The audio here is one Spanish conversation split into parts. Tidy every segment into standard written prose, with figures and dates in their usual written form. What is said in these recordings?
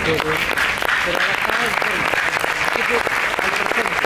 pero acá es bueno. Tipo, al presente.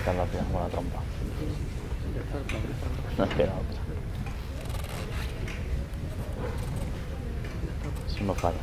saltando al final con la trompa. No espera otra. Si no falla.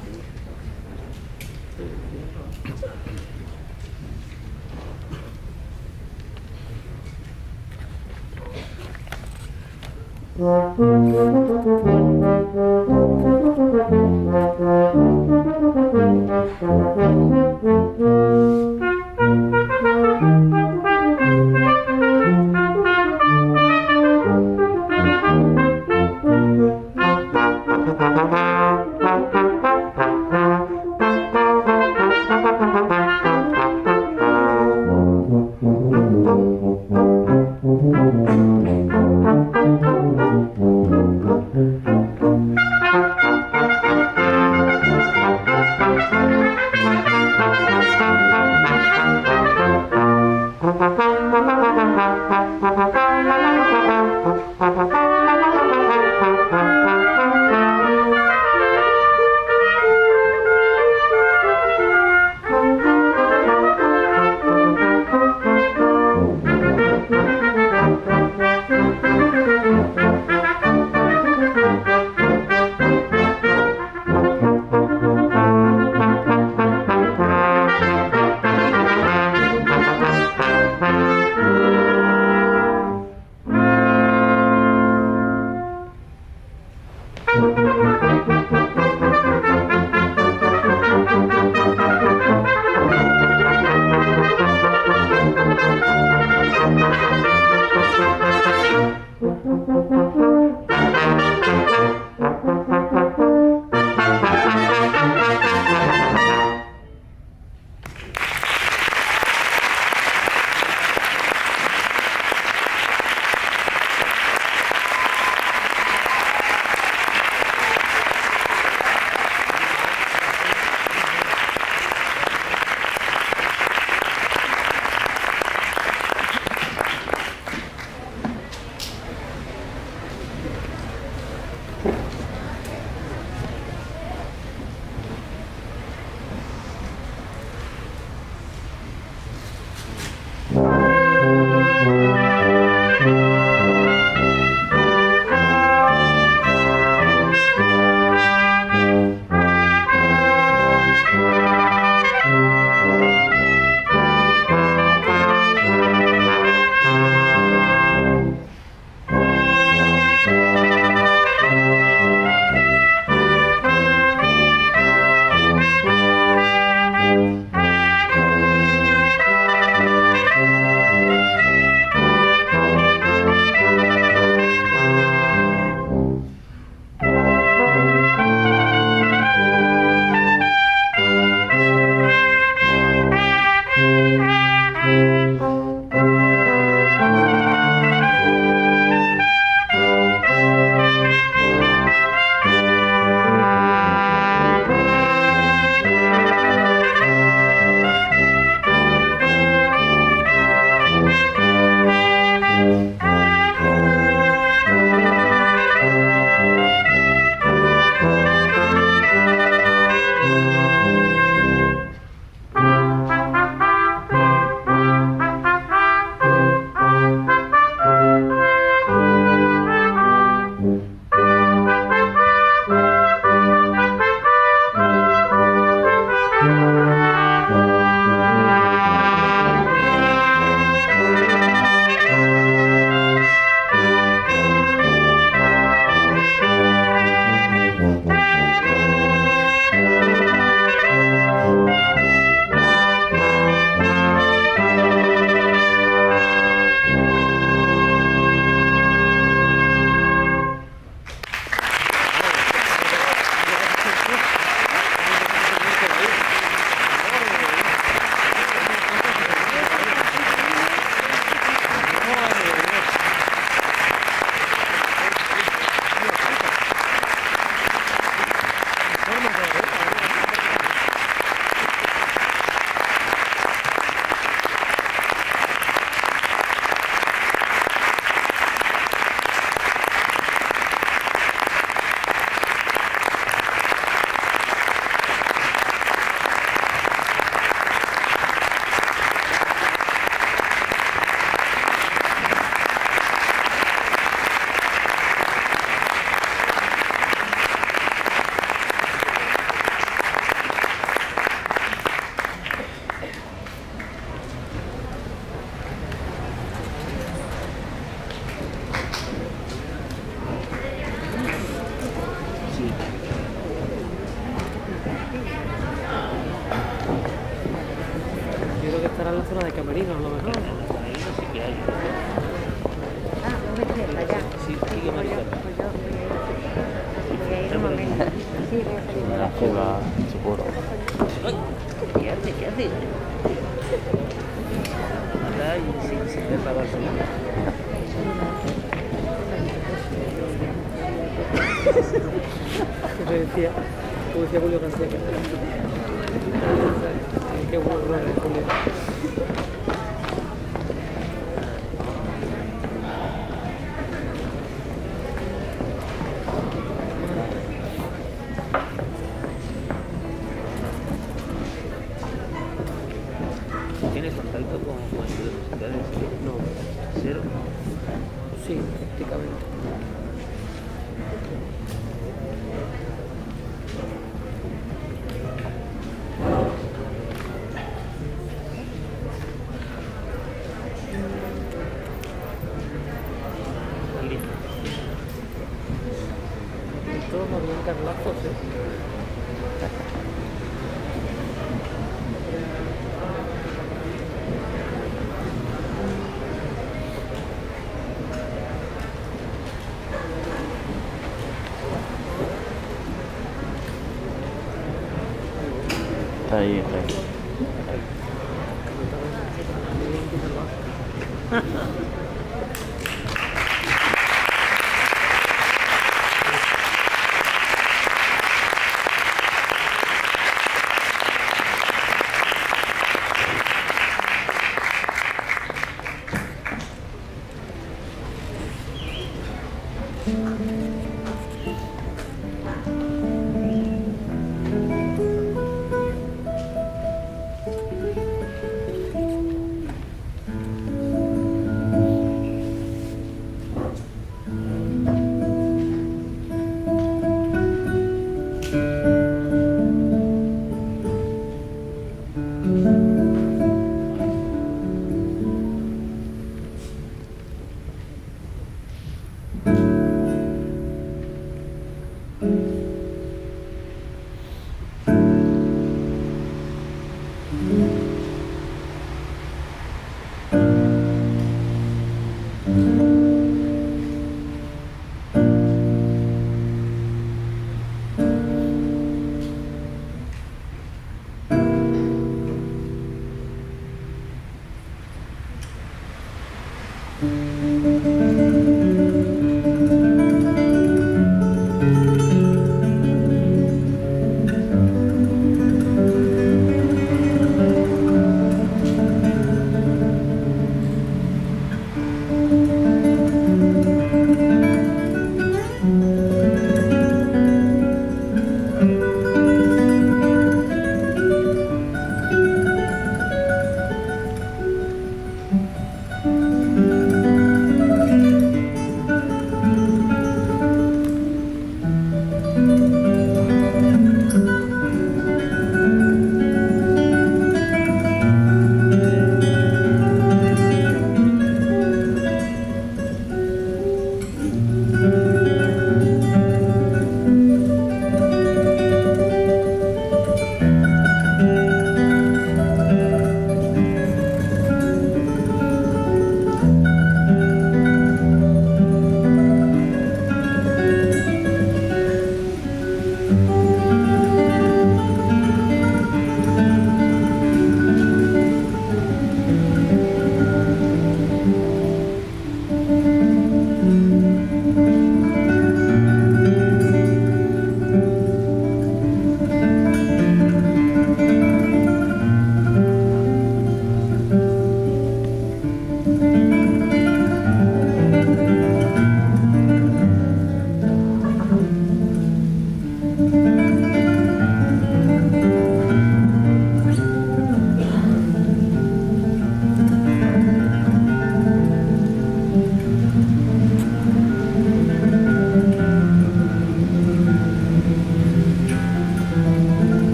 Eso decía, como decía Julio García. Qué bueno, Julio. ¿Tienes contacto con estudios musicales? No, ¿Cero? sí, prácticamente. Todos nos ven carlazos, Está ahí, está ahí.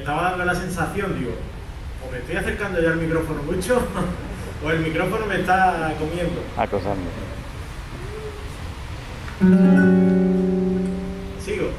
estaba dando la sensación, digo, o me estoy acercando ya al micrófono mucho, o el micrófono me está comiendo. Acosando. Sigo.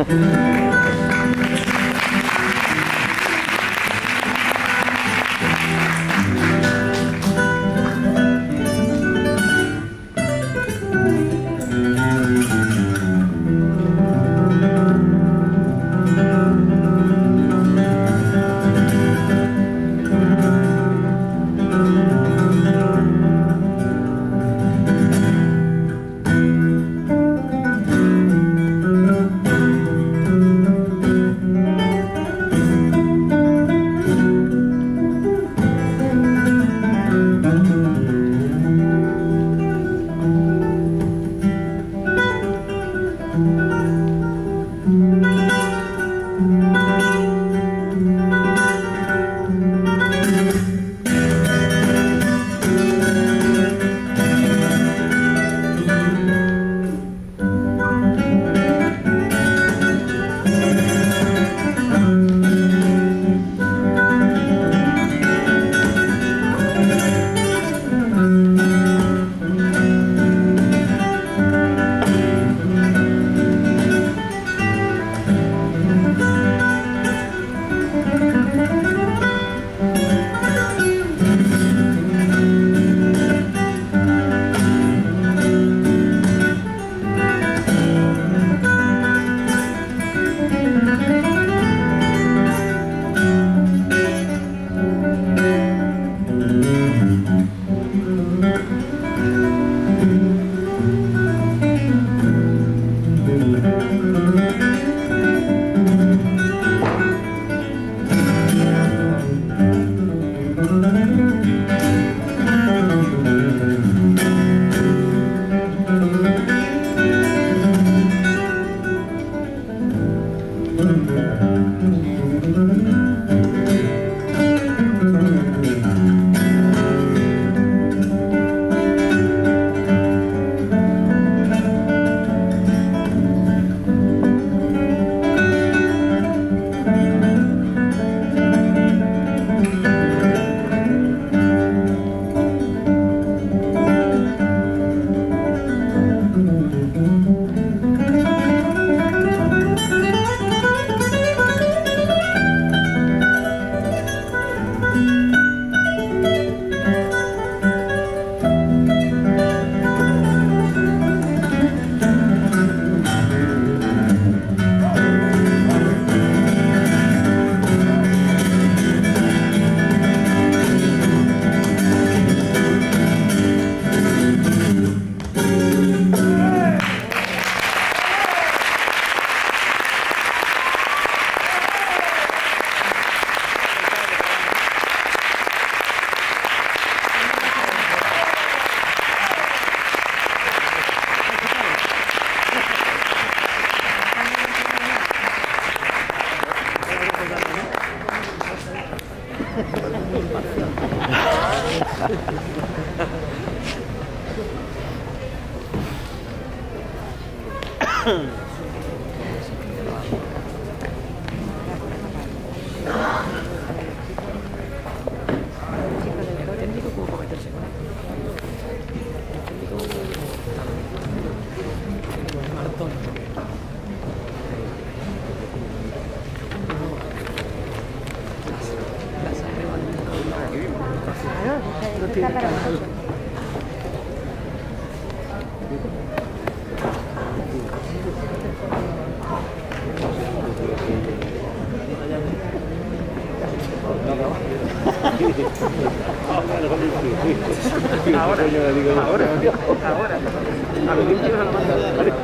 Ahora. A lo limpio se lo manda.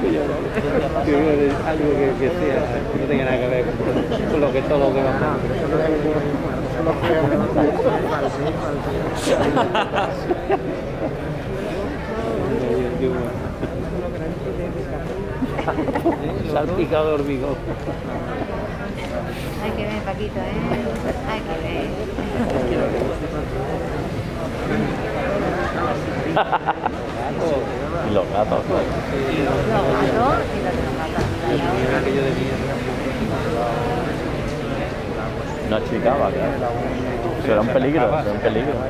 Algo que sea, no tenga nada que ver con lo que todo lo que va a pasar. Salpicado de hormigón. Hay que ver, Paquito, hay que ver. Y los gatos. Los gatos y los gatos. Aquello de mierda. No achicaba, claro. Eso era un peligro, era un peligro. Me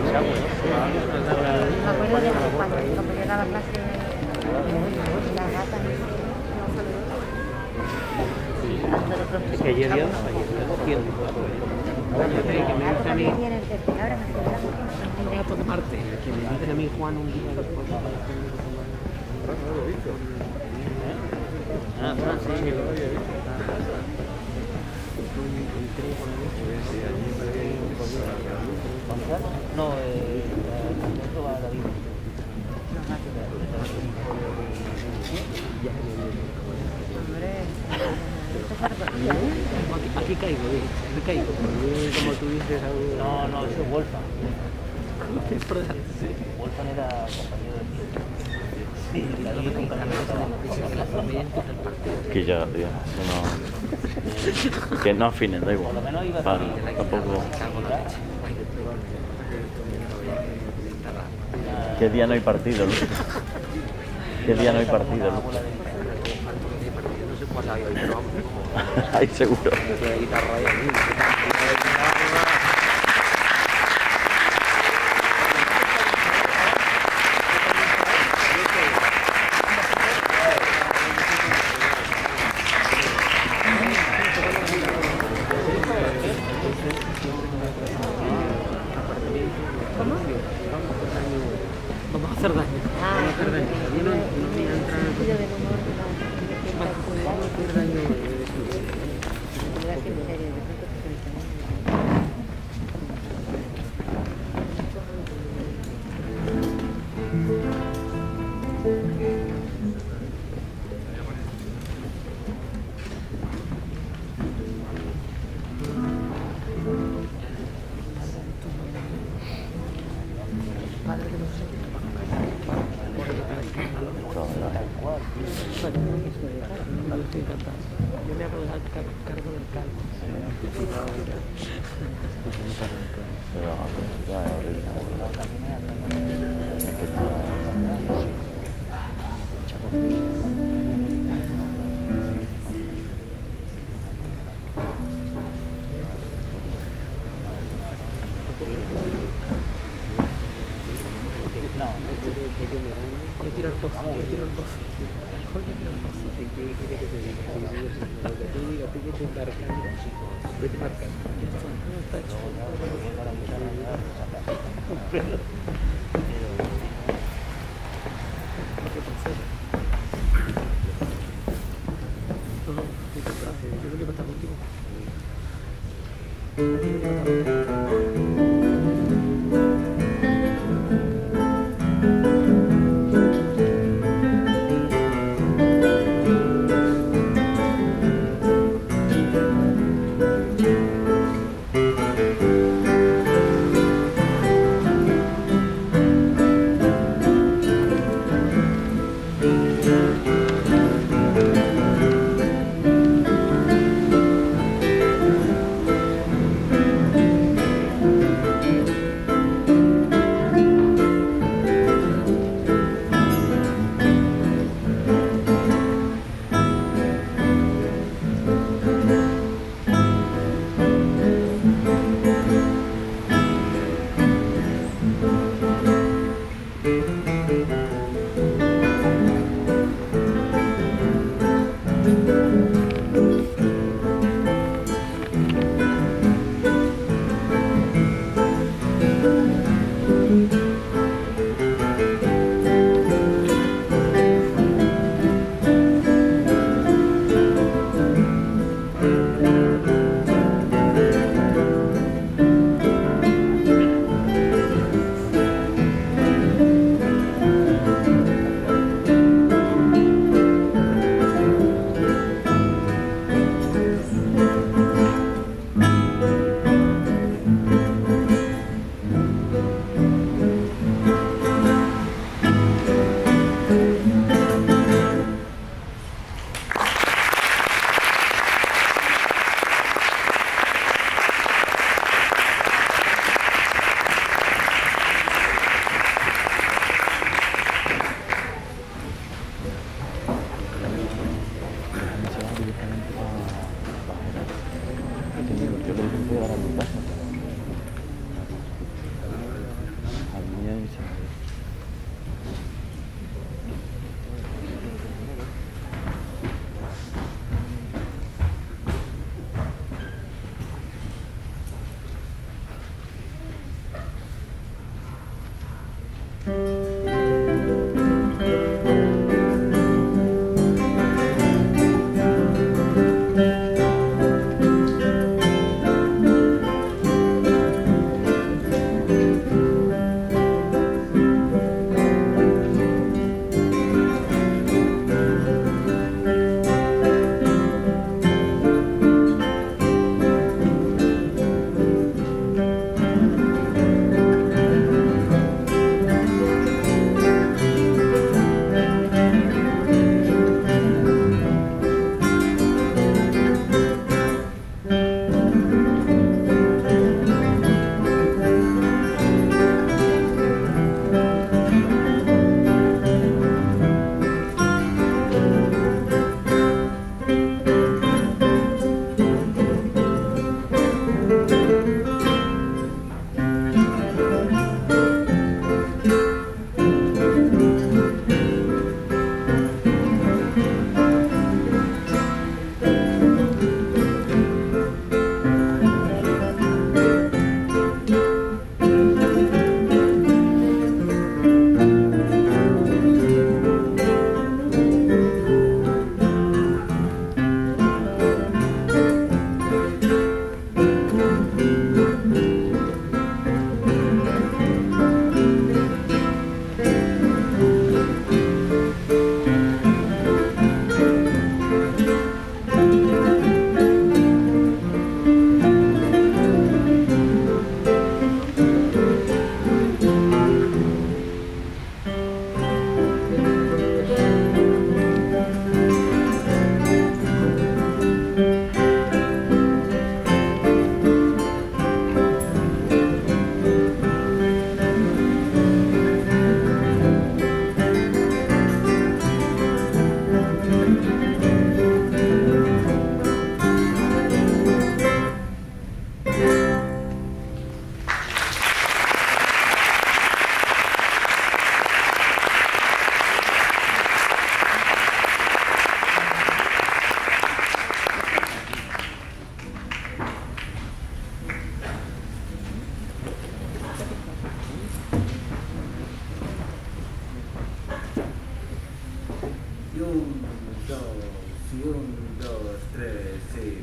acuerdo de cuando yo daba clase de las ratas. Es que ayer ya cogiendo. Ahora me Gato de Marte, que me dicen a mí Juan un día después. No, esto va a David. Aquí caigo, aquí caigo. Como tú dices, No, eso es Wolfgang. sí. Wolfgang era compañero de tiempo. Sí, David compañero Que ya, tío, eso no... Que no afinen, da igual. Por lo menos iba a Vale, salir. tampoco... ¿Qué día no hay partido, Luis? ¿Qué día no hay partido, Luis? No sé cuál hay hoy, pero vamos. Ahí seguro. La guitarra ahí. Vamos a hacer daño. sentido del humor no. Gracias, en serio, de pronto te Yo me hago cargo del calvo. Voy a tirar dos. dos, tres, sí.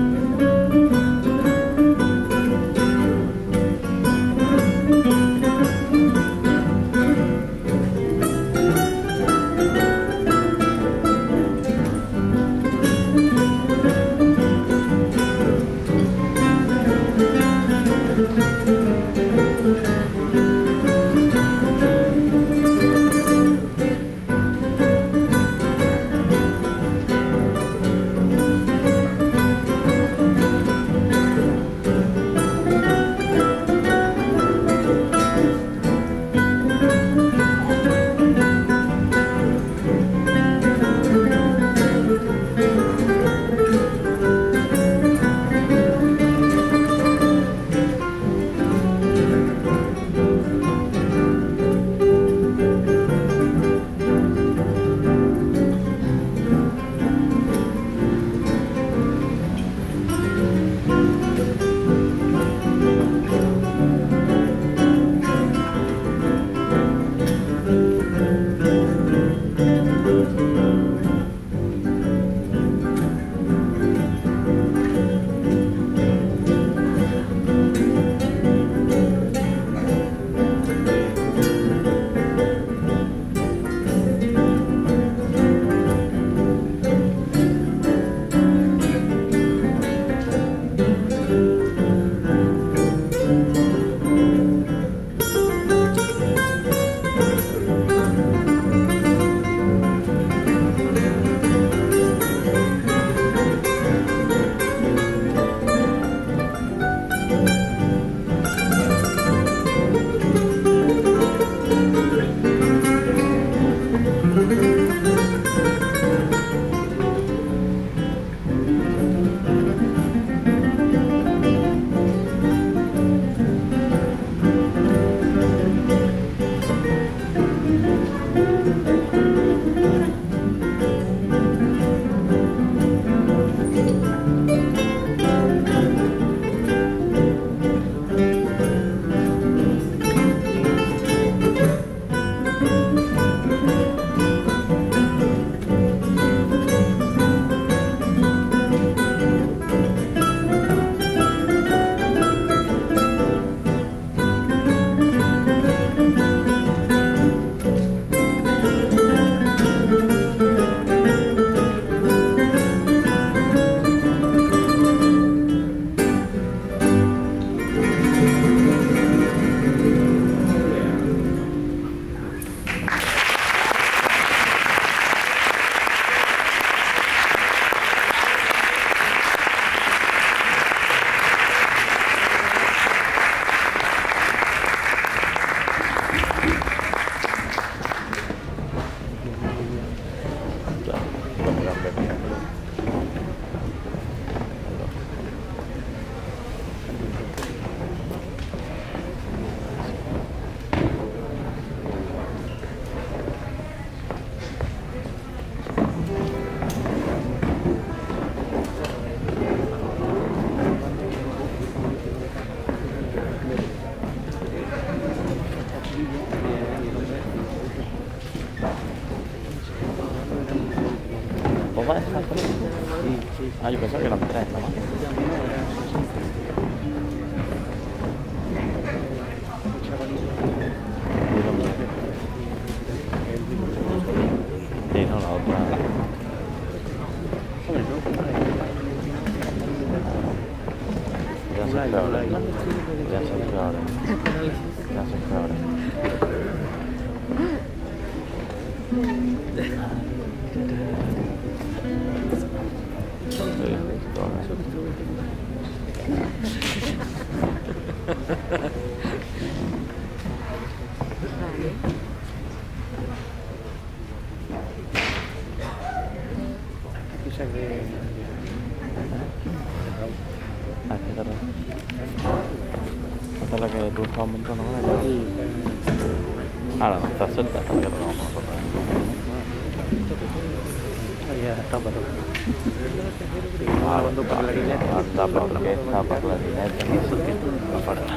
¿Vos vas a dejar por ahí? Ah, yo pensaba que eran tres, ¿no? Sí, no, la otra. Ya se fue ahora. Ya se fue ahora. Ya se fue ahora. Esta es la que tú estabas montando con ella. Ahora no está suelta, esta es la que tocamos nosotros. Ya está para Hasta para orquesta, para clarinete, no sé qué, no falta.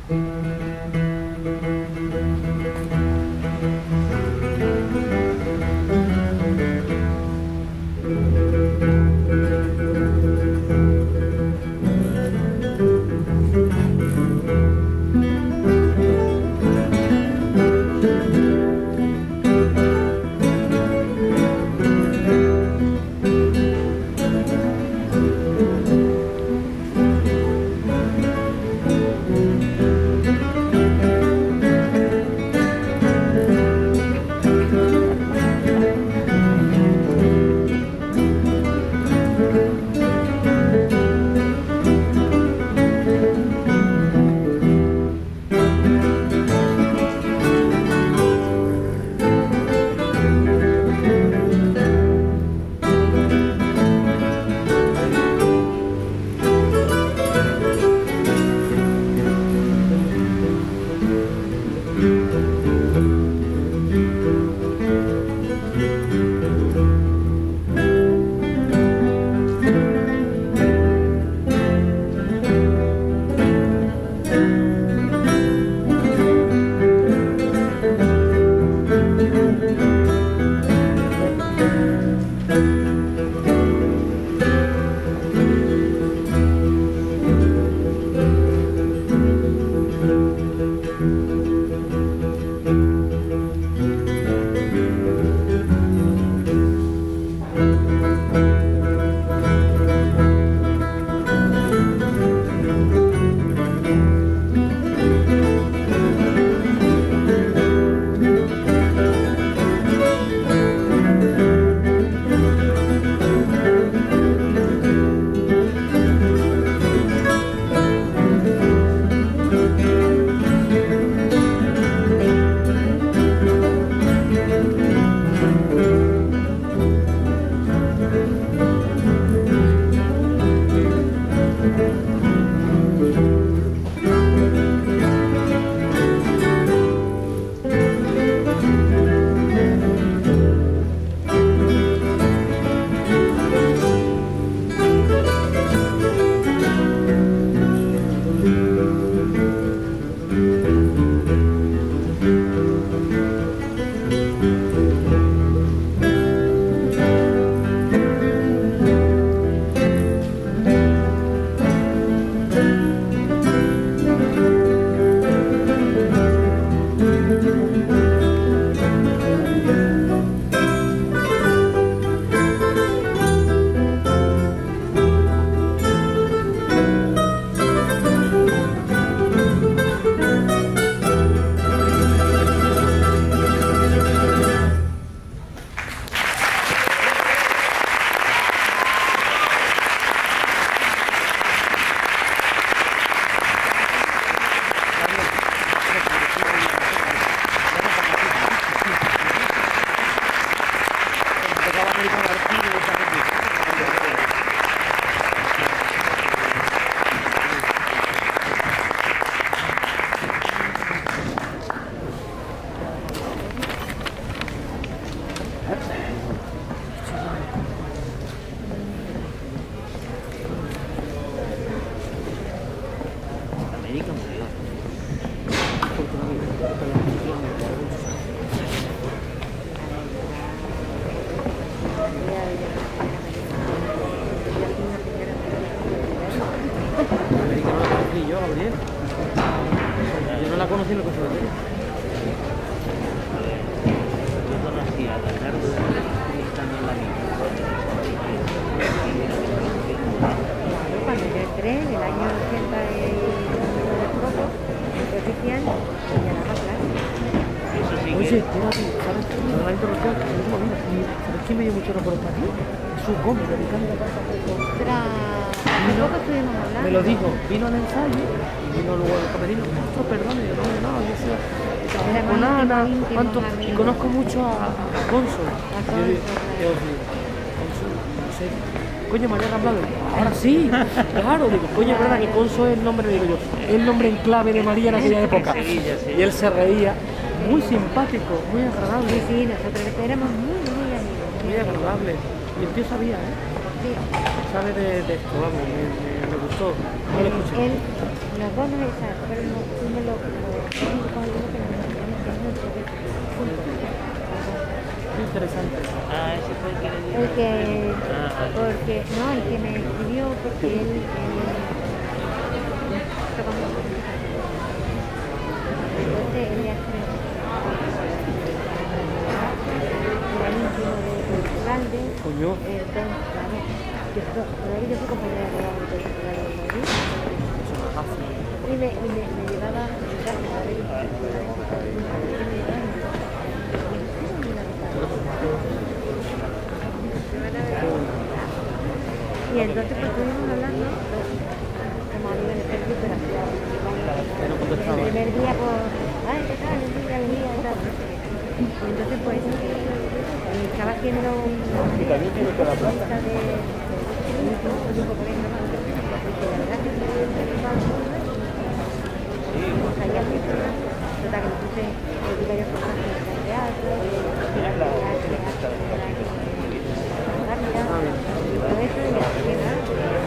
Yo no la conocí en el conservatorio. Cuando yo entré, en el año 80 y poco, oficial, ya daba clase. Oye, espérate, ¿sabes? No la interrupción, que no se me olvida. ¿Sabes quién me dio mucho recuerdo para ti? Jesús Gómez, de Ricardo de la Casa. Ostras, hace poco estuvimos hablando. Me lo dijo, vino al ensayo y vino luego al camerino. Maestro, perdone, yo no, yo sé. Con Ana, ¿cuánto? Y conozco mucho a Conso. Yo digo, Conso, no sé. Coño, María Ramblado. Ahora sí, claro, digo, coño, es verdad que Conso es el nombre, digo yo, es el nombre en clave de María en aquella época. Y él se reía, muy simpático, muy agradable. Sí, sí, nosotros éramos muy amigos. Muy agradable. Y el tío sabía, ¿eh? Sí. Sabe de esto, vamos, me gustó. No lo escuché. Él Las dos no es exacto, pero no, tú me lo que Muy interesante. Ah, ese fue el que le dio. el que, porque, no, el que me escribió, porque él entonces él ya era íntimo de Portugalde, Coño. entonces, claro, yo soy compañera de la Universidad de Madrid, y me llevaba a mi casa a ver y entonces pues estuvimos hablando como amigos de Facebook de la ciudad. El primer día pues, ay, ¿qué tal? El día venía y tal. Y entonces pues estaba haciendo una lista de un grupo por ejemplo, porque la verdad que pues allá mismo, total que me puse varios cosas de teatro, todo eso y así que nada.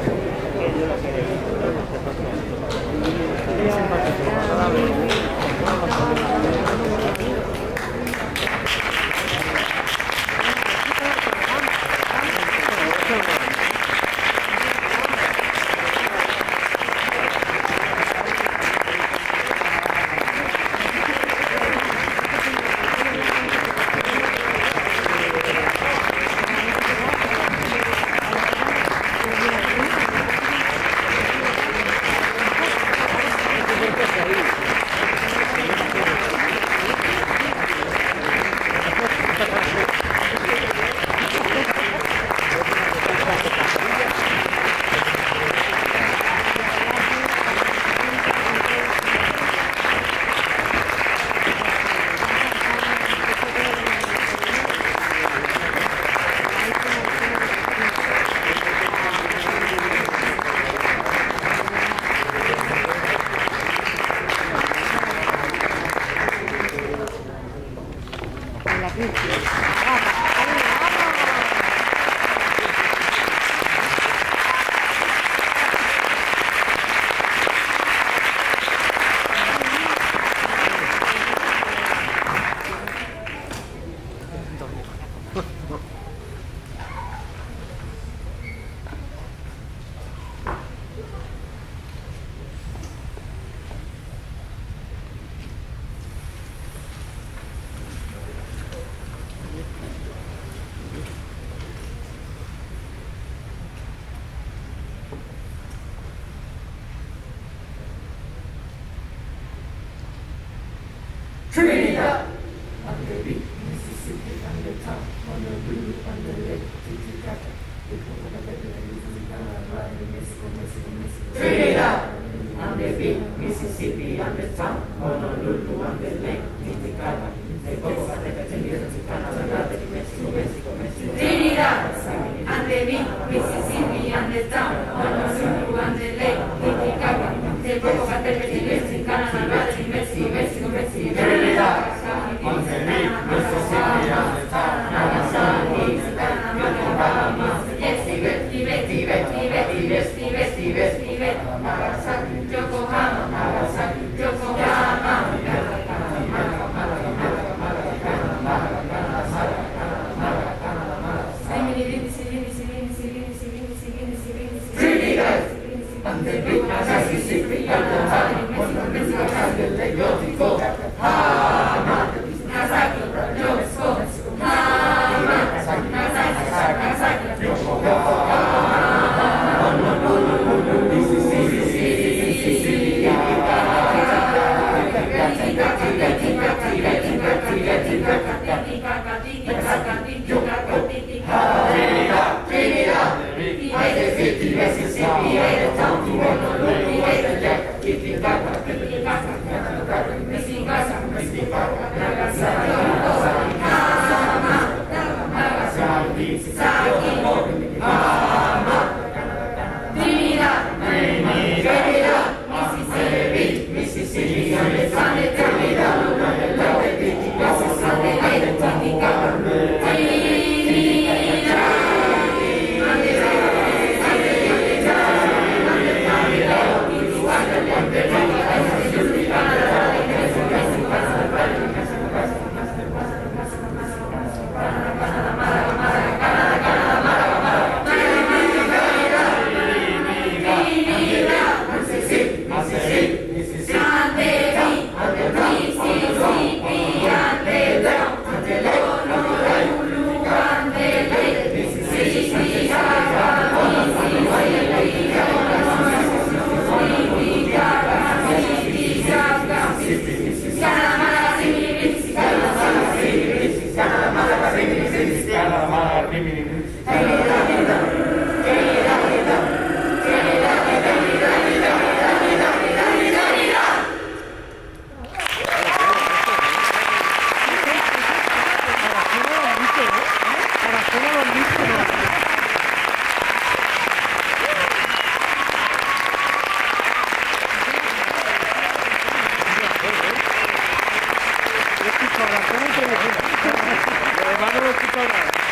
Trinidad, and the big Mississippi, and the top, on the blue, on the lake, Titicaca, Trinidad, and the big Mississippi, and the top, Honolulu, and the lake, Titicaca, Trinidad, and the big Mississippi, and the town, Honolulu, and the lake, Titicaca, the Boca, the Mississippi, Canada, the Mexico, Trinidad, on the big Mississippi, and the town, Nagasaki, Bahamas, Tibet, Nagasaki, Yokohama, Trinidad, and the big Mississippi, and the town, aplauso otra vez.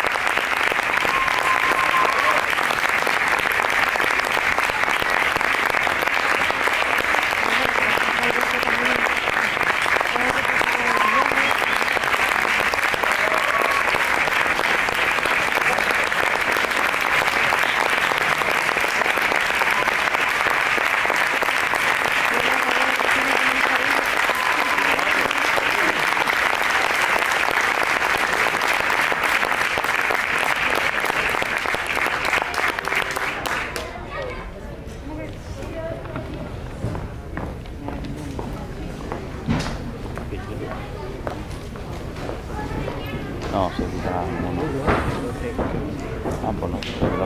No, se quita uno. Ah, pues no, perdón.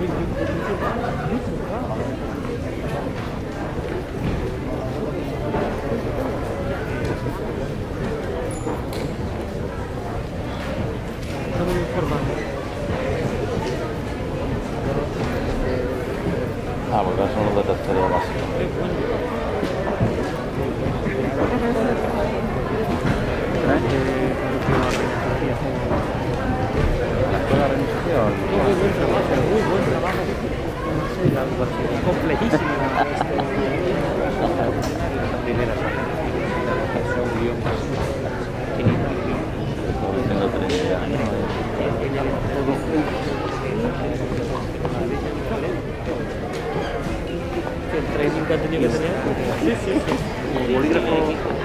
Estamos informando. Ah, porque ahora son los de tercera básica. ¿La escuela renunciación? Muy buen trabajo. No sé, completísimo. Tengo 30 años. El training que ha tenido que tener. Sí, sí, sí. Como bolígrafo,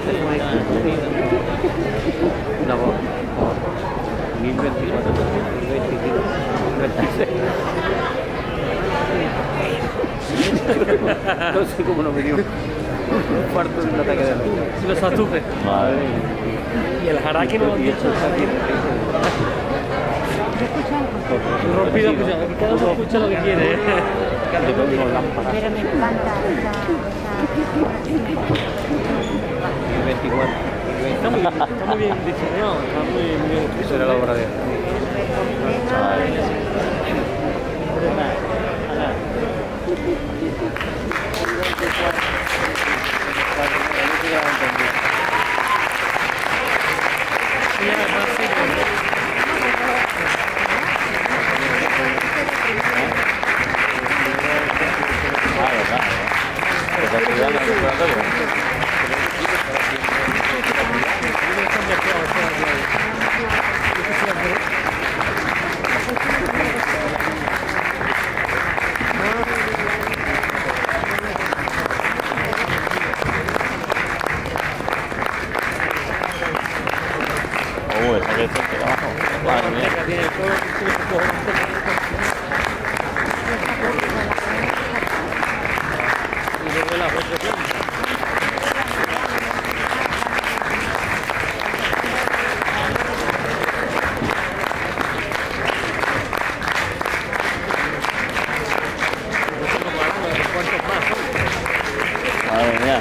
una voz por 1024, 1025, 1026. No sé cómo no me dio un cuarto de un ataque de risa. Los atupes. Madre mía. Y el haraki no lo han dicho. Rompido, escucha. Cada uno escucha lo que quiere. Pero me encanta esa... 1024. Está muy bien diseñado, está muy bien. Eso era la obra de él. Ah, verdad, ¿Estás estudiando en el conservatorio? Esa que está aquí abajo. Madre mía. Y luego las otras. Madre mía.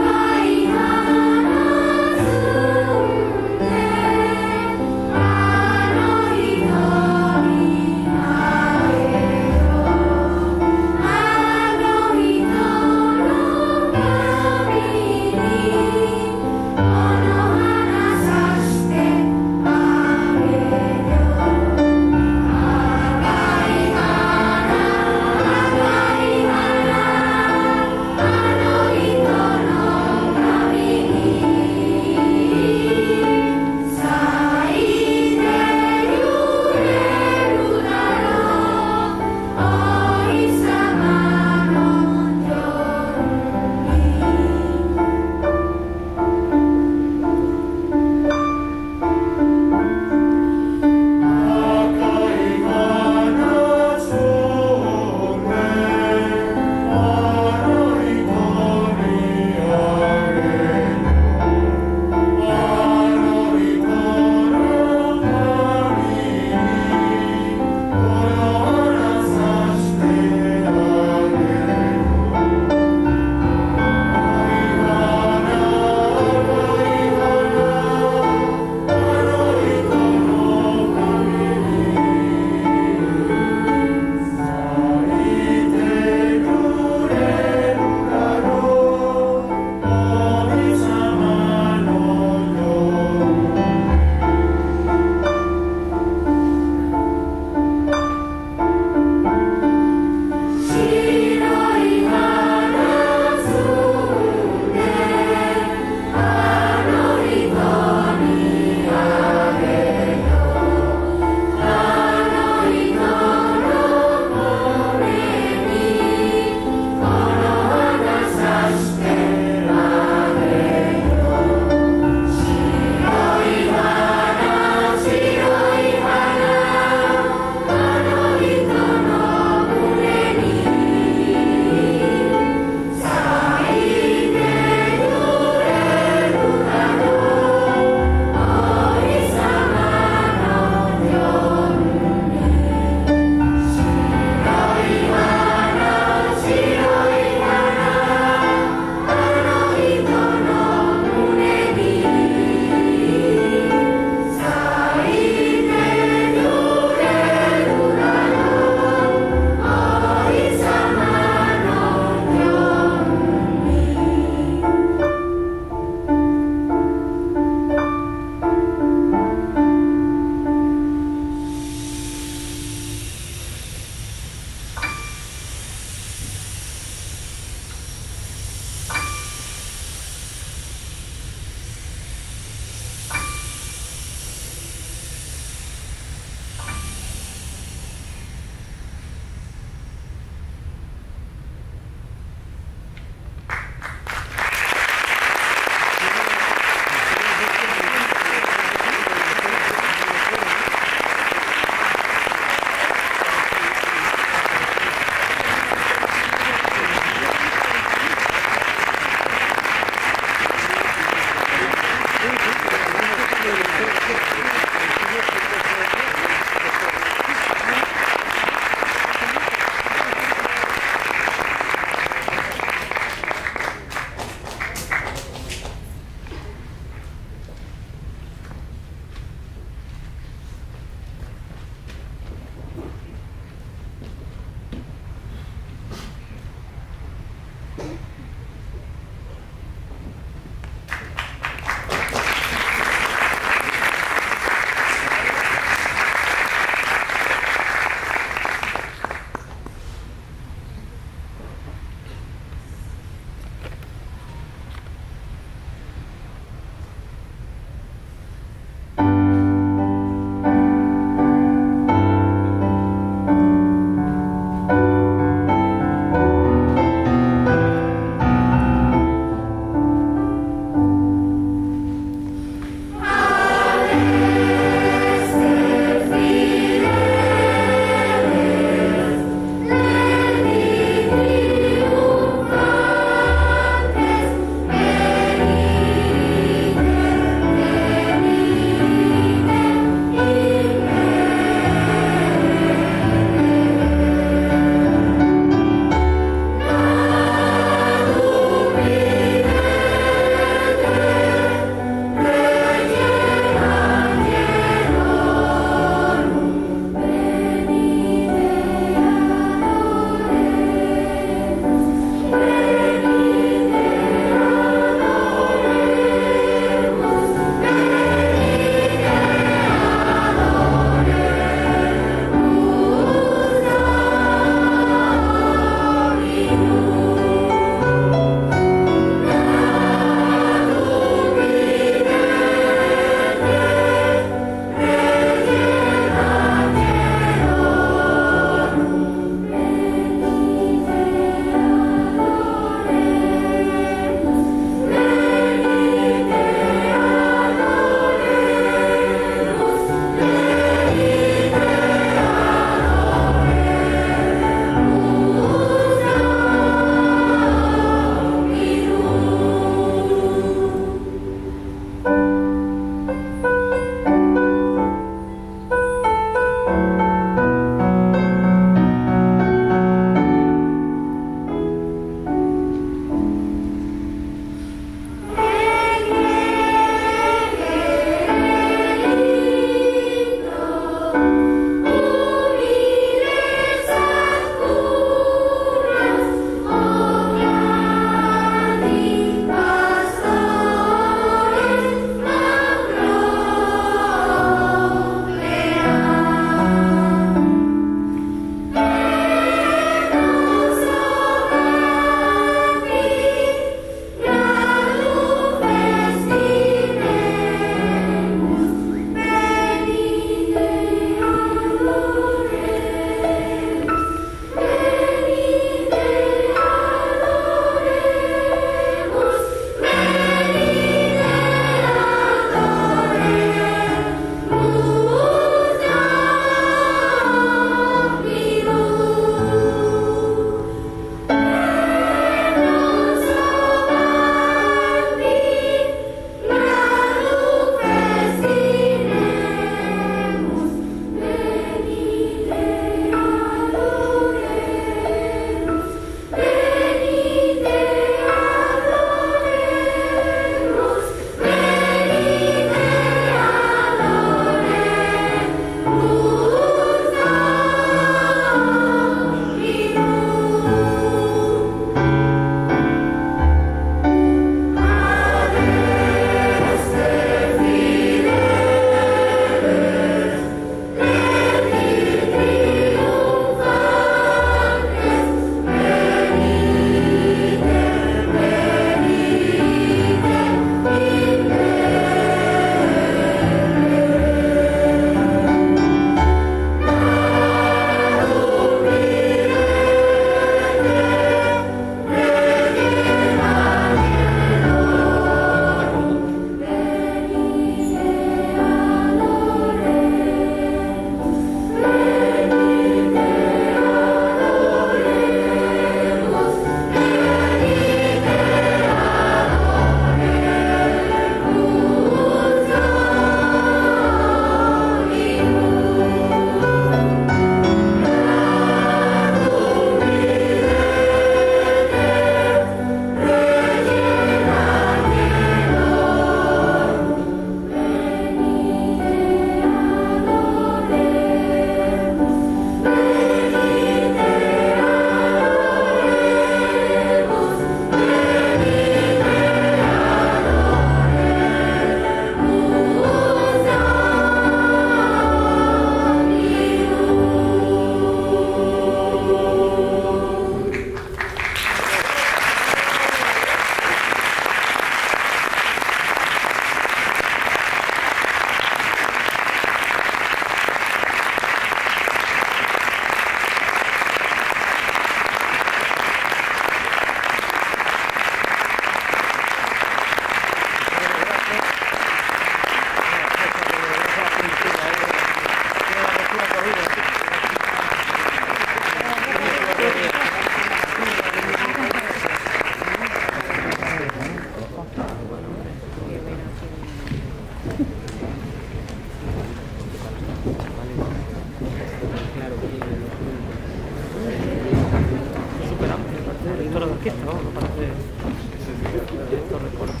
orquesta, ¿no? No parece estos recuerdos.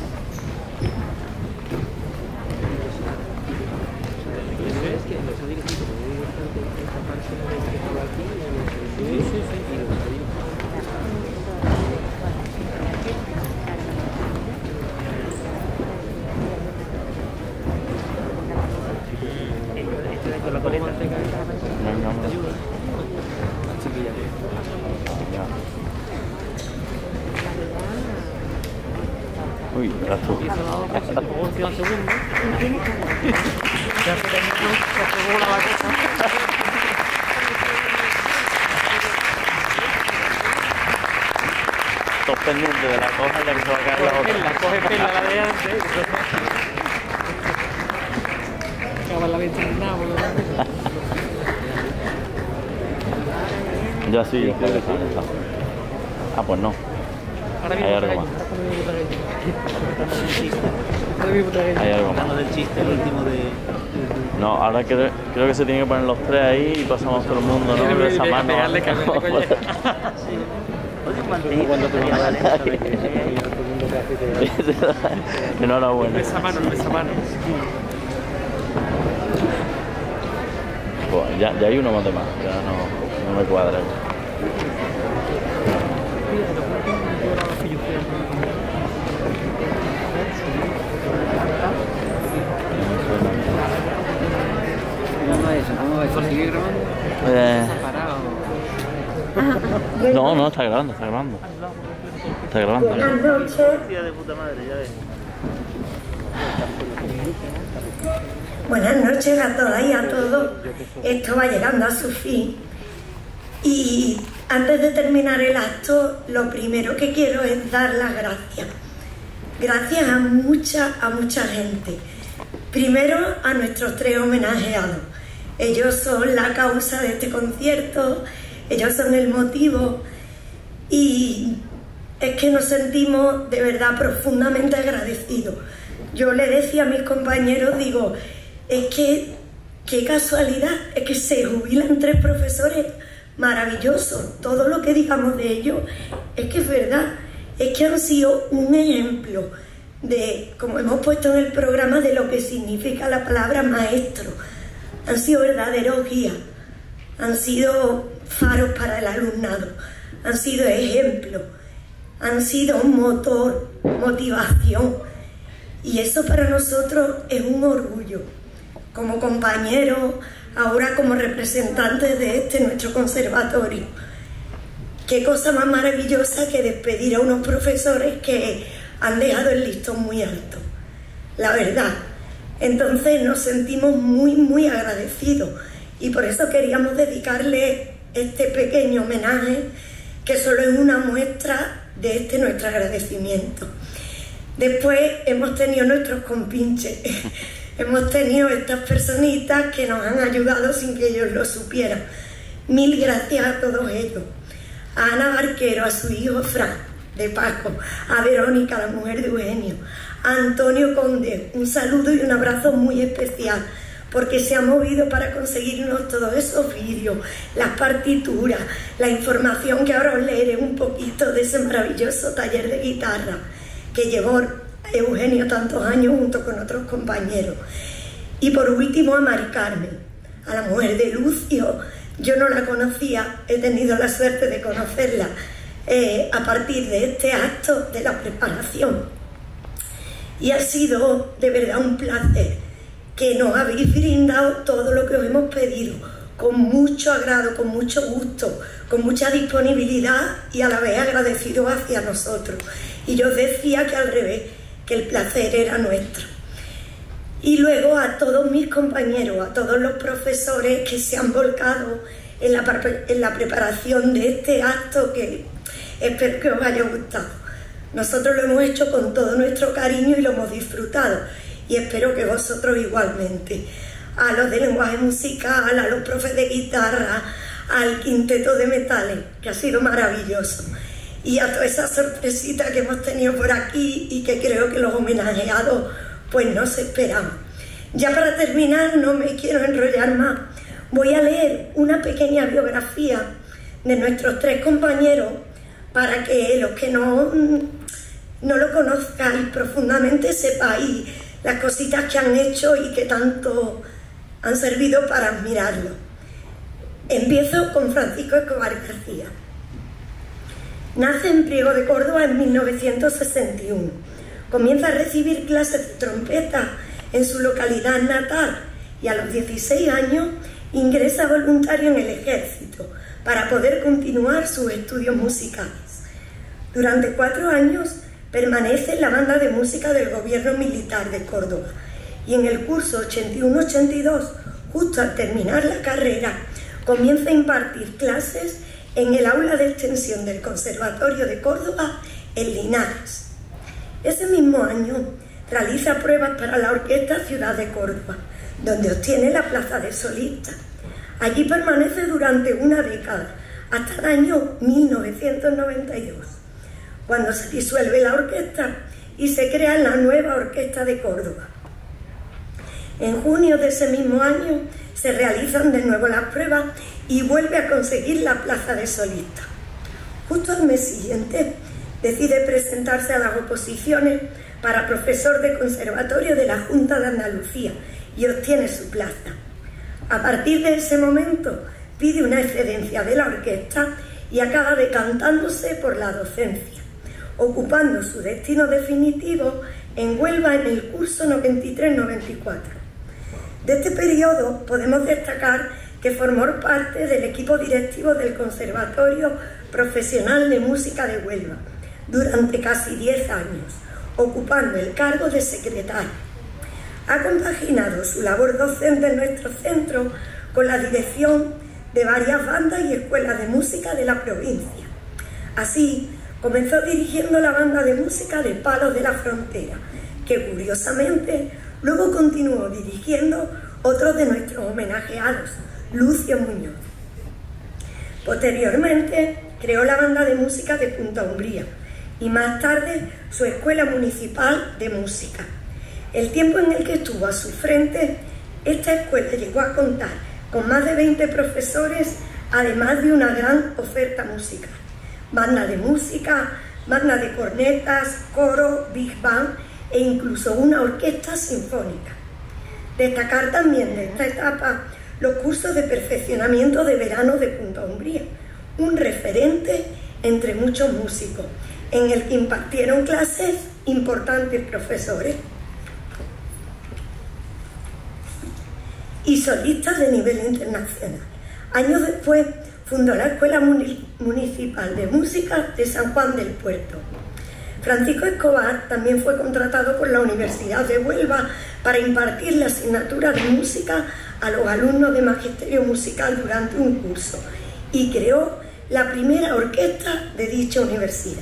Uy, verás tú. Estás pendiente de la cosa ya que se va a caer la otra. Coge pela la de antes. Acaba la ventana, Ya sí, ya está. Ah, pues no. Hay algo más. Hay algo más. Del chiste, el último de... No, ahora creo que se tienen que poner los tres ahí y pasamos todo el mundo, ¿no? De esa mano. Cuando te vas a dar Enhorabuena. Esa mano. Pues ya hay uno más de más, ya no me cuadra. ¿Cómo va eso? ¿Sigue grabando? No, está grabando. Está grabando. Buenas noches. De puta madre, ya ves. Buenas noches a todas y a todos. Esto va llegando a su fin. Y antes de terminar el acto, lo primero que quiero es dar las gracias. Gracias a mucha gente. Primero a nuestros tres homenajeados. Ellos son la causa de este concierto, ellos son el motivo y es que nos sentimos de verdad profundamente agradecidos. Yo le decía a mis compañeros, digo, es que qué casualidad, es que se jubilan tres profesores maravillosos. Todo lo que digamos de ellos es que es verdad, es que han sido un ejemplo de, como hemos puesto en el programa, de lo que significa la palabra maestro. Han sido verdaderos guías, han sido faros para el alumnado, han sido ejemplos, han sido un motor, motivación. Y eso para nosotros es un orgullo. Como compañeros, ahora como representantes de nuestro conservatorio. Qué cosa más maravillosa que despedir a unos profesores que han dejado el listón muy alto. La verdad. Entonces nos sentimos muy agradecidos y por eso queríamos dedicarle este pequeño homenaje que solo es una muestra de nuestro agradecimiento. Después hemos tenido nuestros compinches, hemos tenido estas personitas que nos han ayudado sin que ellos lo supieran. Mil gracias a todos ellos. A Ana Barquero, a su hijo Fran, de Paco, a Verónica, la mujer de Eugenio, a Antonio Conde, un saludo y un abrazo muy especial, porque se ha movido para conseguirnos todos esos vídeos, las partituras, la información que ahora os leeré un poquito de ese maravilloso taller de guitarra que llevó Eugenio tantos años junto con otros compañeros. Y por último a Mari Carmen, a la mujer de Lucio. Yo no la conocía, he tenido la suerte de conocerla a partir de este acto de la preparación. Y ha sido de verdad un placer que nos habéis brindado todo lo que os hemos pedido, con mucho agrado, con mucho gusto, con mucha disponibilidad y a la vez agradecidos hacia nosotros. Y yo os decía que al revés, que el placer era nuestro. Y luego a todos mis compañeros, a todos los profesores que se han volcado en la preparación de este acto, que espero que os haya gustado. Nosotros lo hemos hecho con todo nuestro cariño y lo hemos disfrutado y espero que vosotros igualmente. A los de lenguaje musical, a los profes de guitarra, al quinteto de metales, que ha sido maravilloso, y a toda esa sorpresita que hemos tenido por aquí y que creo que los homenajeados pues no se esperaban. Ya para terminar, no me quiero enrollar más, voy a leer una pequeña biografía de nuestros tres compañeros para que los que no lo conozcáis profundamente sepáis las cositas que han hecho y que tanto han servido para admirarlo. Empiezo con Francisco Escobar García. Nace en Priego de Córdoba en 1961. Comienza a recibir clases de trompeta en su localidad natal y a los 16 años ingresa voluntario en el ejército para poder continuar sus estudios musicales. Durante 4 años permanece en la banda de música del gobierno militar de Córdoba y en el curso 81-82, justo al terminar la carrera, comienza a impartir clases en el aula de extensión del Conservatorio de Córdoba en Linares. Ese mismo año realiza pruebas para la Orquesta Ciudad de Córdoba, donde obtiene la plaza de solista. Allí permanece durante una década, hasta el año 1992, cuando se disuelve la orquesta y se crea la nueva Orquesta de Córdoba. En junio de ese mismo año se realizan de nuevo las pruebas y vuelve a conseguir la plaza de solista. Justo al mes siguiente decide presentarse a las oposiciones para profesor de conservatorio de la Junta de Andalucía y obtiene su plaza. A partir de ese momento pide una excedencia de la orquesta y acaba decantándose por la docencia, ocupando su destino definitivo en Huelva en el curso 93-94. De este periodo podemos destacar que formó parte del equipo directivo del Conservatorio Profesional de Música de Huelva durante casi 10 años, ocupando el cargo de secretario. Ha compaginado su labor docente en nuestro centro con la dirección de varias bandas y escuelas de música de la provincia. Así, comenzó dirigiendo la banda de música de Palos de la Frontera, que curiosamente luego continuó dirigiendo otros de nuestros homenajeados, Lucio Muñoz. Posteriormente creó la banda de música de Punta Umbría y más tarde su escuela municipal de música. El tiempo en el que estuvo a su frente, esta escuela llegó a contar con más de 20 profesores, además de una gran oferta musical. Banda de música, banda de cornetas, coro, big band e incluso una orquesta sinfónica. Destacar también de esta etapa los cursos de perfeccionamiento de verano de Punta Umbría, un referente entre muchos músicos, en el que impartieron clases importantes profesores y solistas de nivel internacional. Años después fundó la Escuela Municipal de Música de San Juan del Puerto. Francisco Escobar también fue contratado por la Universidad de Huelva para impartir la asignatura de música a los alumnos de magisterio musical durante un curso y creó la primera orquesta de dicha universidad.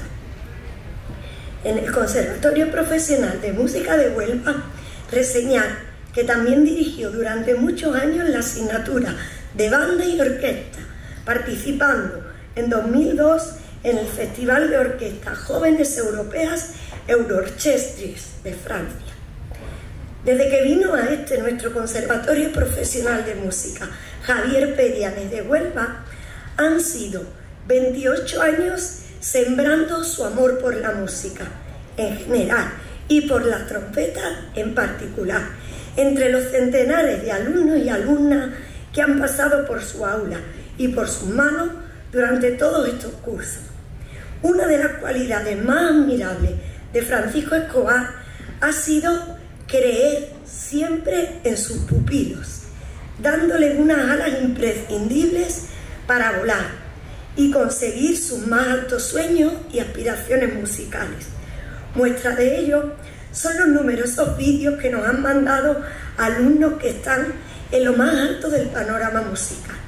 En el Conservatorio Profesional de Música de Huelva, reseñar que también dirigió durante muchos años la asignatura de banda y orquesta, participando en 2002 en el Festival de Orquestas Jóvenes Europeas Euroorchestres de Francia. Desde que vino a nuestro Conservatorio Profesional de Música, Javier Perianes de Huelva, han sido 28 años sembrando su amor por la música en general y por la trompeta en particular, entre los centenares de alumnos y alumnas que han pasado por su aula y por sus manos durante todos estos cursos. Una de las cualidades más admirables de Francisco Escobar ha sido creer siempre en sus pupilos, dándoles unas alas imprescindibles para volar y conseguir sus más altos sueños y aspiraciones musicales. Muestra de ello son los numerosos vídeos que nos han mandado alumnos que están en lo más alto del panorama musical.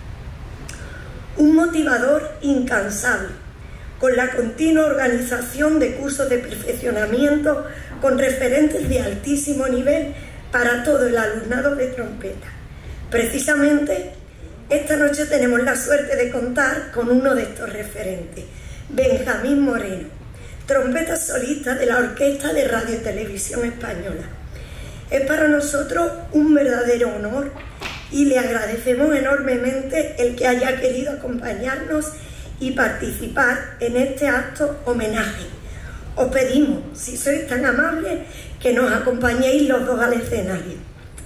Un motivador incansable, con la continua organización de cursos de perfeccionamiento con referentes de altísimo nivel para todo el alumnado de trompeta. Precisamente, esta noche tenemos la suerte de contar con uno de estos referentes, Benjamín Moreno, trompeta solista de la Orquesta de Radio y Televisión Española. Es para nosotros un verdadero honor y le agradecemos enormemente el que haya querido acompañarnos y participar en este acto homenaje. Os pedimos, si sois tan amables, que nos acompañéis los dos al escenario.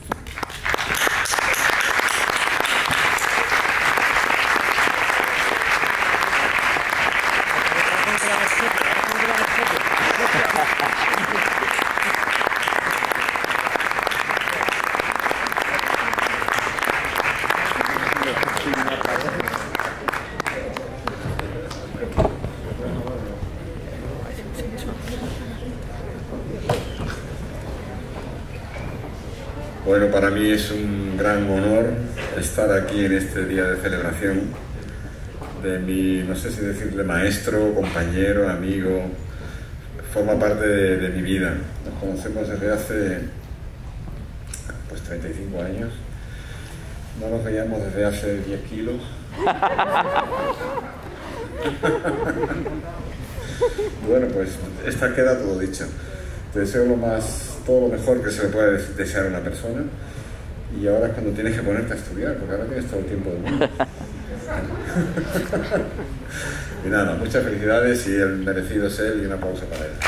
Bueno, para mí es un gran honor estar aquí en este día de celebración de mi, no sé si decirle maestro, compañero, amigo, forma parte de mi vida. Nos conocemos desde hace pues 35 años, no nos veíamos desde hace 10 kilos. Bueno, pues esta queda todo dicho. Te deseo todo lo mejor que se le pueda desear a una persona, y ahora es cuando tienes que ponerte a estudiar, porque ahora tienes todo el tiempo del mundo. Y nada, muchas felicidades, y el merecido es él, y un aplauso para él.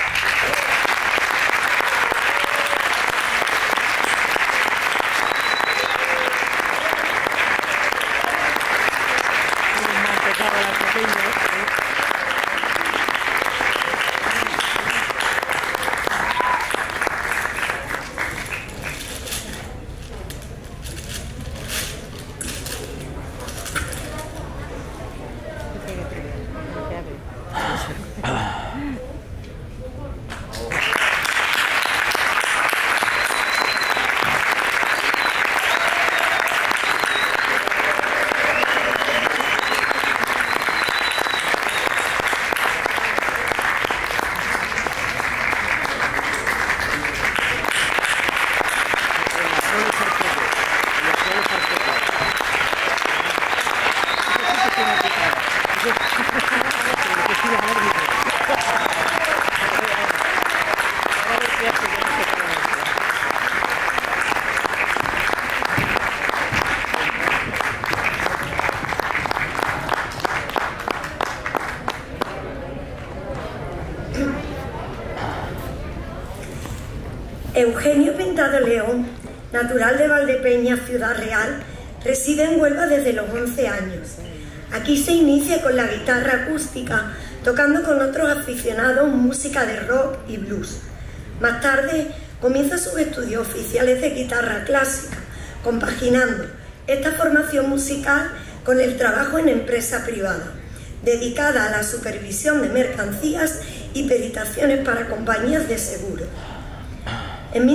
Eugenio Pintado León, natural de Valdepeñas, Ciudad Real, reside en Huelva desde los 11 años. Aquí se inicia con la guitarra acústica, tocando con otros aficionados música de rock y blues. Más tarde comienza sus estudios oficiales de guitarra clásica, compaginando esta formación musical con el trabajo en empresa privada, dedicada a la supervisión de mercancías y peritaciones para compañías de seguro. En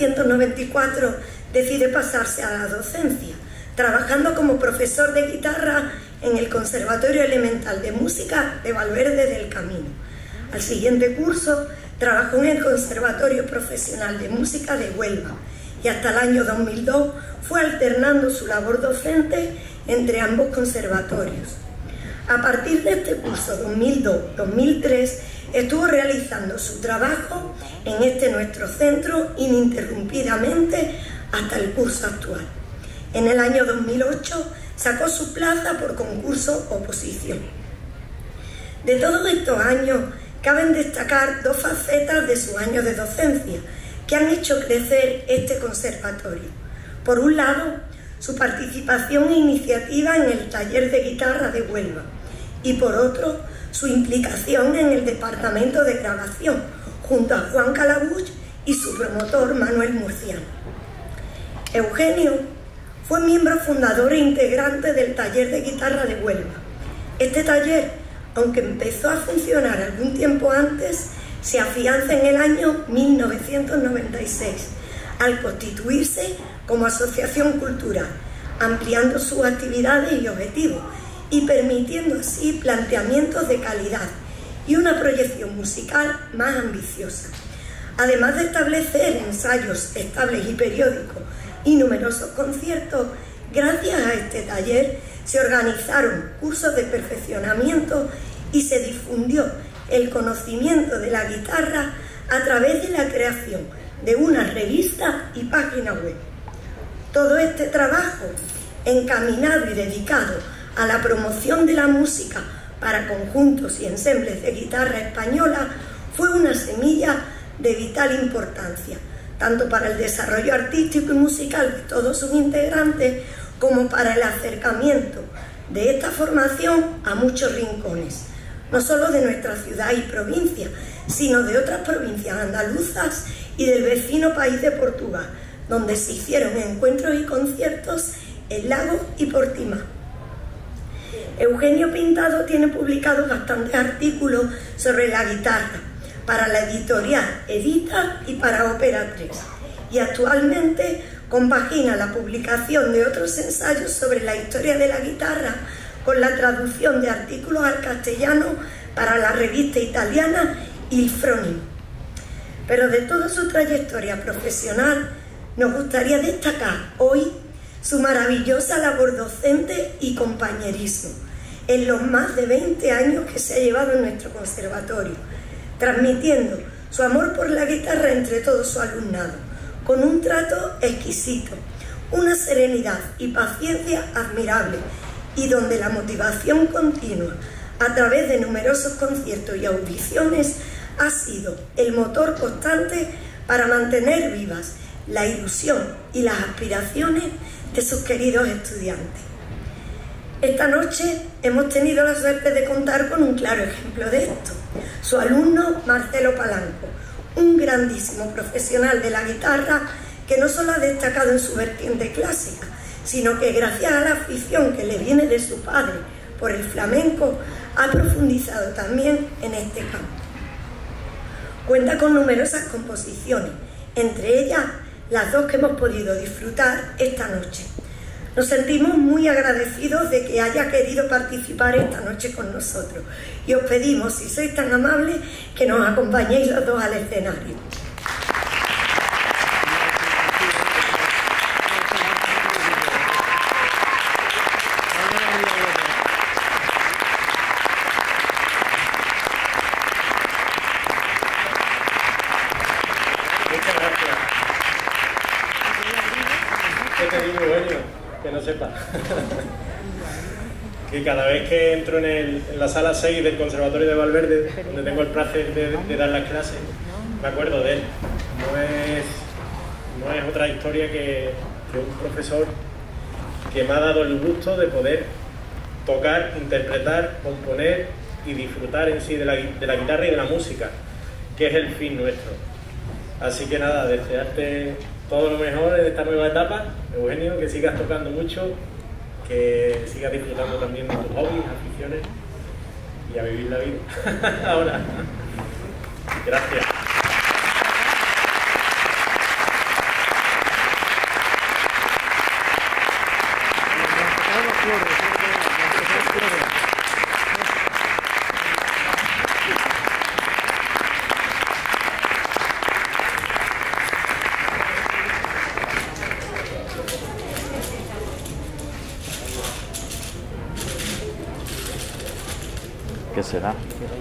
1994 decide pasarse a la docencia, trabajando como profesor de guitarra en el Conservatorio Elemental de Música de Valverde del Camino. Al siguiente curso trabajó en el Conservatorio Profesional de Música de Huelva, y hasta el año 2002 fue alternando su labor docente entre ambos conservatorios. A partir de este curso 2002-2003 estuvo realizando su trabajo en este nuestro centro ininterrumpidamente hasta el curso actual. En el año 2008 sacó su plaza por concurso oposición. De todos estos años caben destacar dos facetas de sus años de docencia que han hecho crecer este conservatorio. Por un lado, su participación e iniciativa en el taller de guitarra de Huelva, y por otro, su implicación en el departamento de grabación, junto a Juan Calabuch y su promotor Manuel Murciano. Eugenio fue miembro fundador e integrante del taller de guitarra de Huelva. Este taller, aunque empezó a funcionar algún tiempo antes, se afianza en el año 1996, al constituirse como asociación cultural, ampliando sus actividades y objetivos, y permitiendo así planteamientos de calidad y una proyección musical más ambiciosa. Además de establecer ensayos estables y periódicos y numerosos conciertos, gracias a este taller se organizaron cursos de perfeccionamiento y se difundió el conocimiento de la guitarra a través de la creación de una revista y página web. Todo este trabajo, encaminado y dedicado a la promoción de la música para conjuntos y ensembles de guitarra española fue una semilla de vital importancia, tanto para el desarrollo artístico y musical de todos sus integrantes, como para el acercamiento de esta formación a muchos rincones, no solo de nuestra ciudad y provincia, sino de otras provincias andaluzas y del vecino país de Portugal, donde se hicieron encuentros y conciertos en Lagos y Portimao. Eugenio Pintado tiene publicados bastantes artículos sobre la guitarra para la editorial Edita y para Ópera 3, y actualmente compagina la publicación de otros ensayos sobre la historia de la guitarra con la traducción de artículos al castellano para la revista italiana Il Fronimo. Pero de toda su trayectoria profesional nos gustaría destacar hoy su maravillosa labor docente y compañerismo en los más de 20 años que se ha llevado en nuestro conservatorio, transmitiendo su amor por la guitarra entre todo su alumnado, con un trato exquisito, una serenidad y paciencia admirable, y donde la motivación continua a través de numerosos conciertos y audiciones ha sido el motor constante para mantener vivas la ilusión y las aspiraciones de sus queridos estudiantes. Esta noche hemos tenido la suerte de contar con un claro ejemplo de esto, su alumno Marcelo Palanco, un grandísimo profesional de la guitarra que no solo ha destacado en su vertiente clásica, sino que gracias a la afición que le viene de su padre por el flamenco, ha profundizado también en este campo. Cuenta con numerosas composiciones, entre ellas las dos que hemos podido disfrutar esta noche. Nos sentimos muy agradecidos de que haya querido participar esta noche con nosotros y os pedimos, si sois tan amables, que nos acompañéis los dos al escenario. Que cada vez que entro en la sala 6 del Conservatorio de Valverde, donde tengo el placer de dar las clases, me acuerdo de él. No es otra historia que un profesor que me ha dado el gusto de poder tocar, interpretar, componer y disfrutar en sí de la guitarra y de la música, que es el fin nuestro. Así que nada, desearte todo lo mejor en esta nueva etapa, Eugenio, que sigas tocando mucho, que sigas disfrutando también de tus hobbies, aficiones y a vivir la vida. Ahora, gracias. ¿Qué será?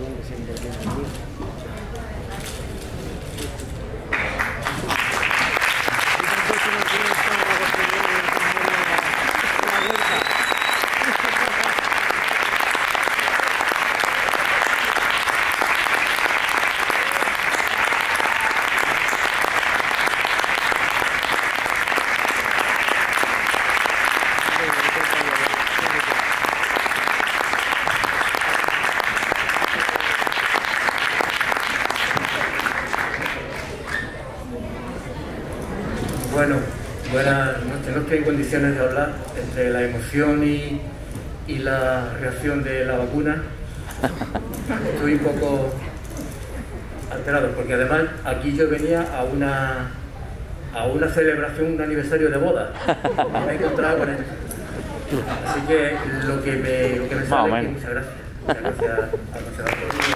Bueno, buenas noches. No estoy en condiciones de hablar entre la emoción y la reacción de la vacuna. Estoy un poco alterado porque además aquí yo venía a una celebración, un aniversario de boda. Me he encontrado con esto. Así que lo que me sale aquí, muchas gracias. Muchas gracias al conservatorio.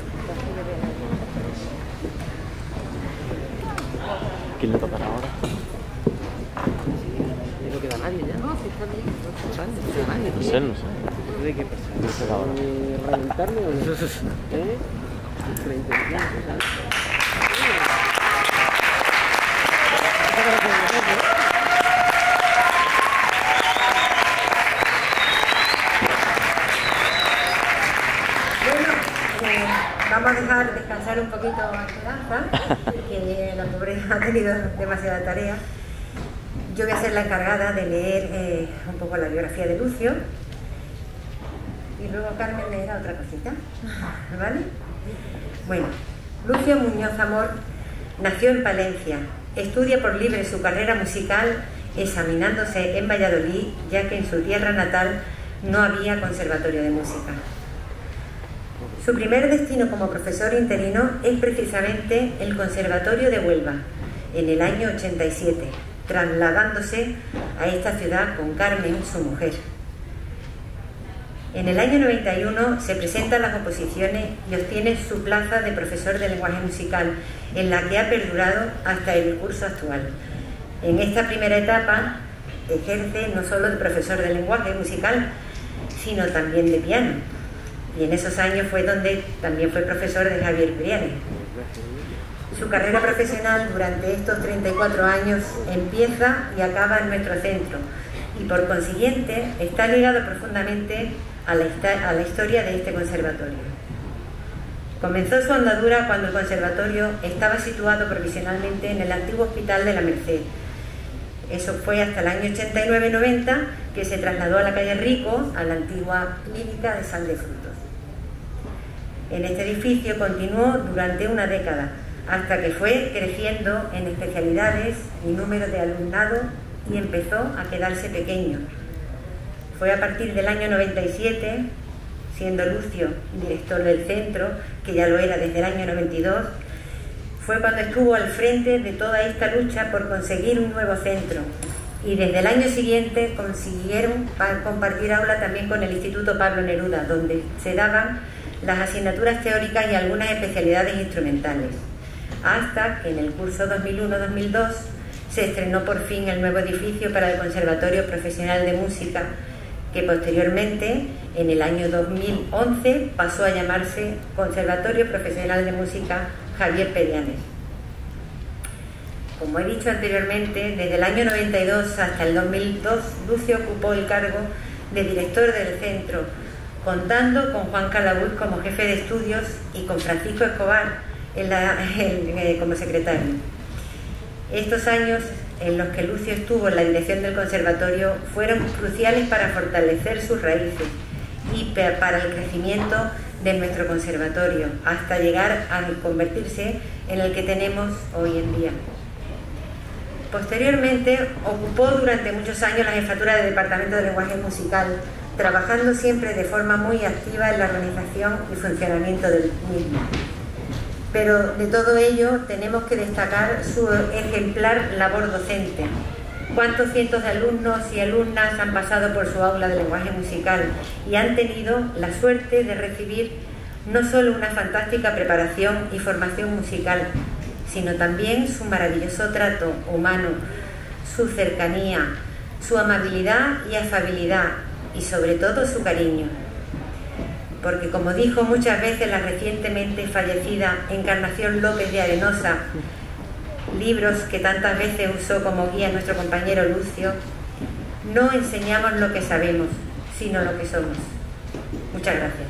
¿Quién le tocará ahora? nadie ya. No, si está bien. No sé, no sé. ¿De qué pasa? No sé ahora. ¿Reventarme o no? ¿Eh? 35, ¿sabes? Vamos a dejar descansar un poquito a Esperanza, que la pobre ha tenido demasiada tarea. Yo voy a ser la encargada de leer un poco la biografía de Lucio y luego Carmen leerá otra cosita, ¿vale? Bueno, Lucio Muñoz Amor nació en Palencia, estudia por libre su carrera musical examinándose en Valladolid, ya que en su tierra natal no había conservatorio de música. Su primer destino como profesor interino es precisamente el Conservatorio de Huelva, en el año 87, trasladándose a esta ciudad con Carmen, su mujer. En el año 91 se presenta a las oposiciones y obtiene su plaza de profesor de lenguaje musical, en la que ha perdurado hasta el curso actual. En esta primera etapa ejerce no solo de profesor de lenguaje musical, sino también de piano. Y en esos años fue donde también fue profesor de Javier Brianes. Su carrera profesional durante estos 34 años empieza y acaba en nuestro centro, y por consiguiente está ligado profundamente a la historia de este conservatorio. Comenzó su andadura cuando el conservatorio estaba situado provisionalmente en el antiguo Hospital de la Merced. Eso fue hasta el año 89-90, que se trasladó a la calle Rico, a la antigua clínica de Sal de Frutos. En este edificio continuó durante una década, hasta que fue creciendo en especialidades y número de alumnado y empezó a quedarse pequeño. Fue a partir del año 97, siendo Lucio director del centro, que ya lo era desde el año 92, fue cuando estuvo al frente de toda esta lucha por conseguir un nuevo centro, y desde el año siguiente consiguieron compartir aula también con el Instituto Pablo Neruda, donde se daban las asignaturas teóricas y algunas especialidades instrumentales, hasta que en el curso 2001-2002 se estrenó por fin el nuevo edificio para el Conservatorio Profesional de Música, que posteriormente, en el año 2011, pasó a llamarse Conservatorio Profesional de Música Javier Perianes. Como he dicho anteriormente, desde el año 92 hasta el 2002, Lucio ocupó el cargo de director del centro, contando con Juan Calabuz como jefe de estudios y con Francisco Escobar como secretario. Estos años en los que Lucio estuvo en la dirección del conservatorio fueron cruciales para fortalecer sus raíces y para el crecimiento de nuestro conservatorio, hasta llegar a convertirse en el que tenemos hoy en día. Posteriormente ocupó durante muchos años la jefatura del Departamento de Lenguaje Musical, trabajando siempre de forma muy activa en la organización y funcionamiento del mismo. Pero de todo ello tenemos que destacar su ejemplar labor docente. Cuántos cientos de alumnos y alumnas han pasado por su aula de lenguaje musical y han tenido la suerte de recibir no solo una fantástica preparación y formación musical, sino también su maravilloso trato humano, su cercanía, su amabilidad y afabilidad, y sobre todo su cariño. Porque, como dijo muchas veces la recientemente fallecida Encarnación López de Arenosa, libros que tantas veces usó como guía nuestro compañero Lucio, no enseñamos lo que sabemos, sino lo que somos. Muchas gracias.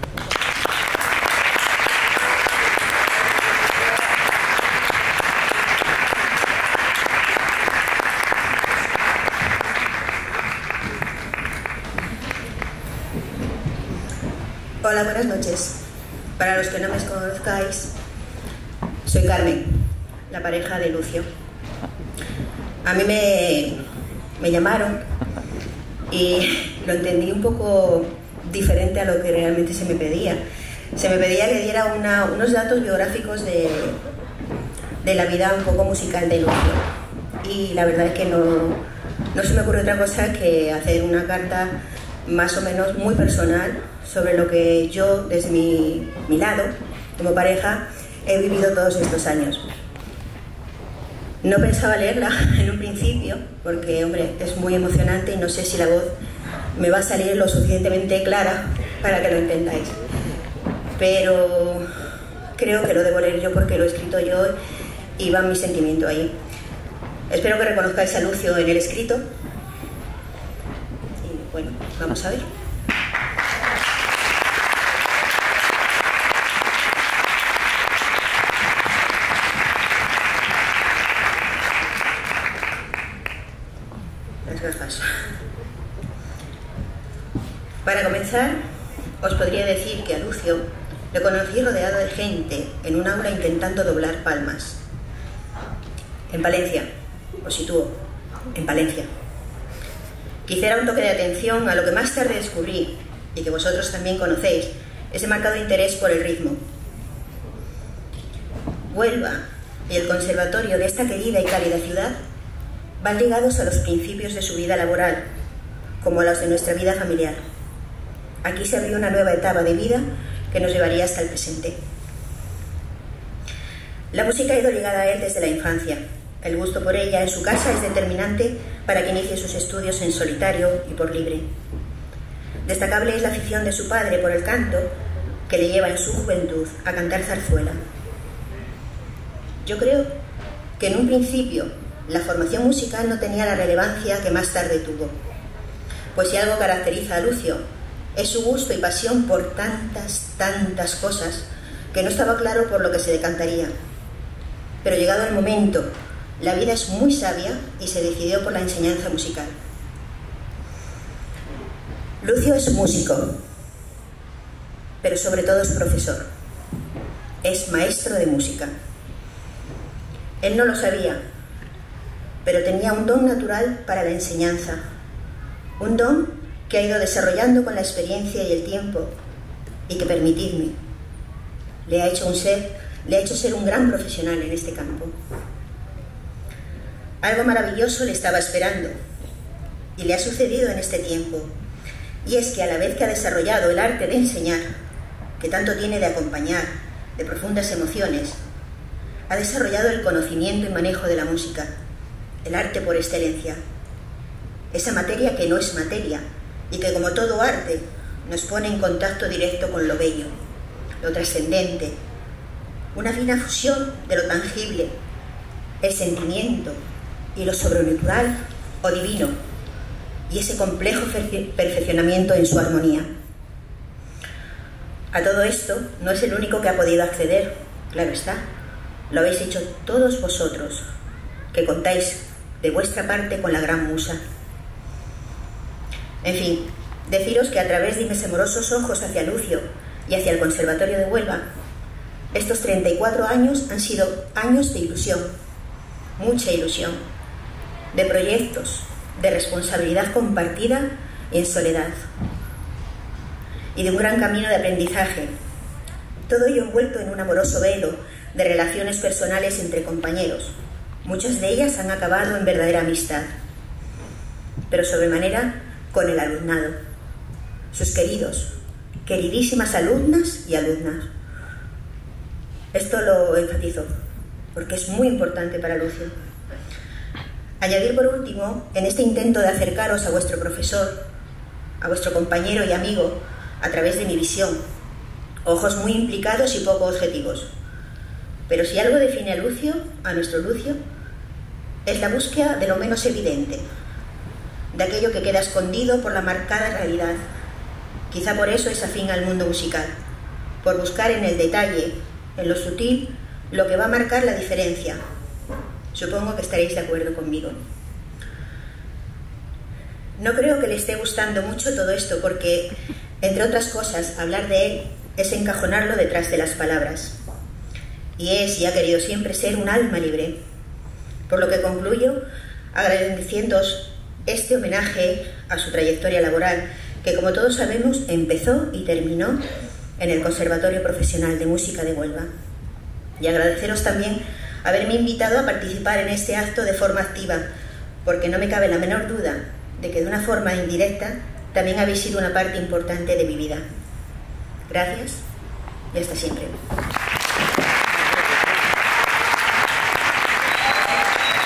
Hola, buenas noches. Para los que no me conozcáis, soy Carmen, la pareja de Lucio. A mí me llamaron y lo entendí un poco diferente a lo que realmente se me pedía. Se me pedía que diera unos datos biográficos de la vida un poco musical de Lucio. Y la verdad es que no se me ocurre otra cosa que hacer una carta más o menos muy personal sobre lo que yo, desde mi lado, como pareja, he vivido todos estos años. No pensaba leerla en un principio, porque, hombre, es muy emocionante y no sé si la voz me va a salir lo suficientemente clara para que lo entendáis. Pero creo que lo debo leer yo porque lo he escrito yo y va mi sentimiento ahí. Espero que reconozcáis a Lucio en el escrito. Y bueno, vamos a ver. Las gafas. Para comenzar, os podría decir que a Lucio lo conocí rodeado de gente en un aula intentando doblar palmas. En Palencia, os sitúo, en Palencia. Quizá era un toque de atención a lo que más tarde descubrí, y que vosotros también conocéis, ese marcado interés por el ritmo. Huelva y el conservatorio de esta querida y cálida ciudad van ligados a los principios de su vida laboral, como a los de nuestra vida familiar. Aquí se abrió una nueva etapa de vida que nos llevaría hasta el presente. La música ha ido ligada a él desde la infancia. El gusto por ella en su casa es determinante para que inicie sus estudios en solitario y por libre. Destacable es la afición de su padre por el canto, que le lleva en su juventud a cantar zarzuela. Yo creo que en un principio la formación musical no tenía la relevancia que más tarde tuvo, pues si algo caracteriza a Lucio es su gusto y pasión por tantas cosas que no estaba claro por lo que se decantaría. Pero llegado el momento, la vida es muy sabia y se decidió por la enseñanza musical. Lucio es músico, pero sobre todo es profesor. Es maestro de música. Él no lo sabía, pero tenía un don natural para la enseñanza. Un don que ha ido desarrollando con la experiencia y el tiempo y que, permitidme, le ha hecho ser un gran profesional en este campo. Algo maravilloso le estaba esperando y le ha sucedido en este tiempo, y es que a la vez que ha desarrollado el arte de enseñar, que tanto tiene de acompañar, de profundas emociones, ha desarrollado el conocimiento y manejo de la música, el arte por excelencia, esa materia que no es materia y que, como todo arte, nos pone en contacto directo con lo bello, lo trascendente, una fina fusión de lo tangible, el sentimiento y lo sobrenatural o divino, y ese complejo perfeccionamiento en su armonía. A todo esto no es el único que ha podido acceder, claro está, lo habéis hecho todos vosotros, que contáis de vuestra parte con la gran musa. En fin, deciros que a través de mis amorosos ojos hacia Lucio y hacia el Conservatorio de Huelva, estos 34 años han sido años de ilusión, mucha ilusión, de proyectos, de responsabilidad compartida y en soledad, y de un gran camino de aprendizaje, todo ello envuelto en un amoroso velo de relaciones personales entre compañeros. Muchas de ellas han acabado en verdadera amistad, pero sobremanera con el alumnado, sus queridísimas alumnas y alumnas. Esto lo enfatizo, porque es muy importante para Lucio. Añadir por último, en este intento de acercaros a vuestro profesor, a vuestro compañero y amigo, a través de mi visión, ojos muy implicados y poco objetivos. Pero si algo define a Lucio, a nuestro Lucio, es la búsqueda de lo menos evidente, de aquello que queda escondido por la marcada realidad. Quizá por eso es afín al mundo musical, por buscar en el detalle, en lo sutil, lo que va a marcar la diferencia. Supongo que estaréis de acuerdo conmigo. No creo que le esté gustando mucho todo esto porque, entre otras cosas, hablar de él es encajonarlo detrás de las palabras. Y es, y ha querido siempre ser, un alma libre. Por lo que concluyo agradeciéndoos este homenaje a su trayectoria laboral, que, como todos sabemos, empezó y terminó en el Conservatorio Profesional de Música de Huelva. Y agradeceros también haberme invitado a participar en este acto de forma activa, porque no me cabe la menor duda de que de una forma indirecta también habéis sido una parte importante de mi vida. Gracias y hasta siempre.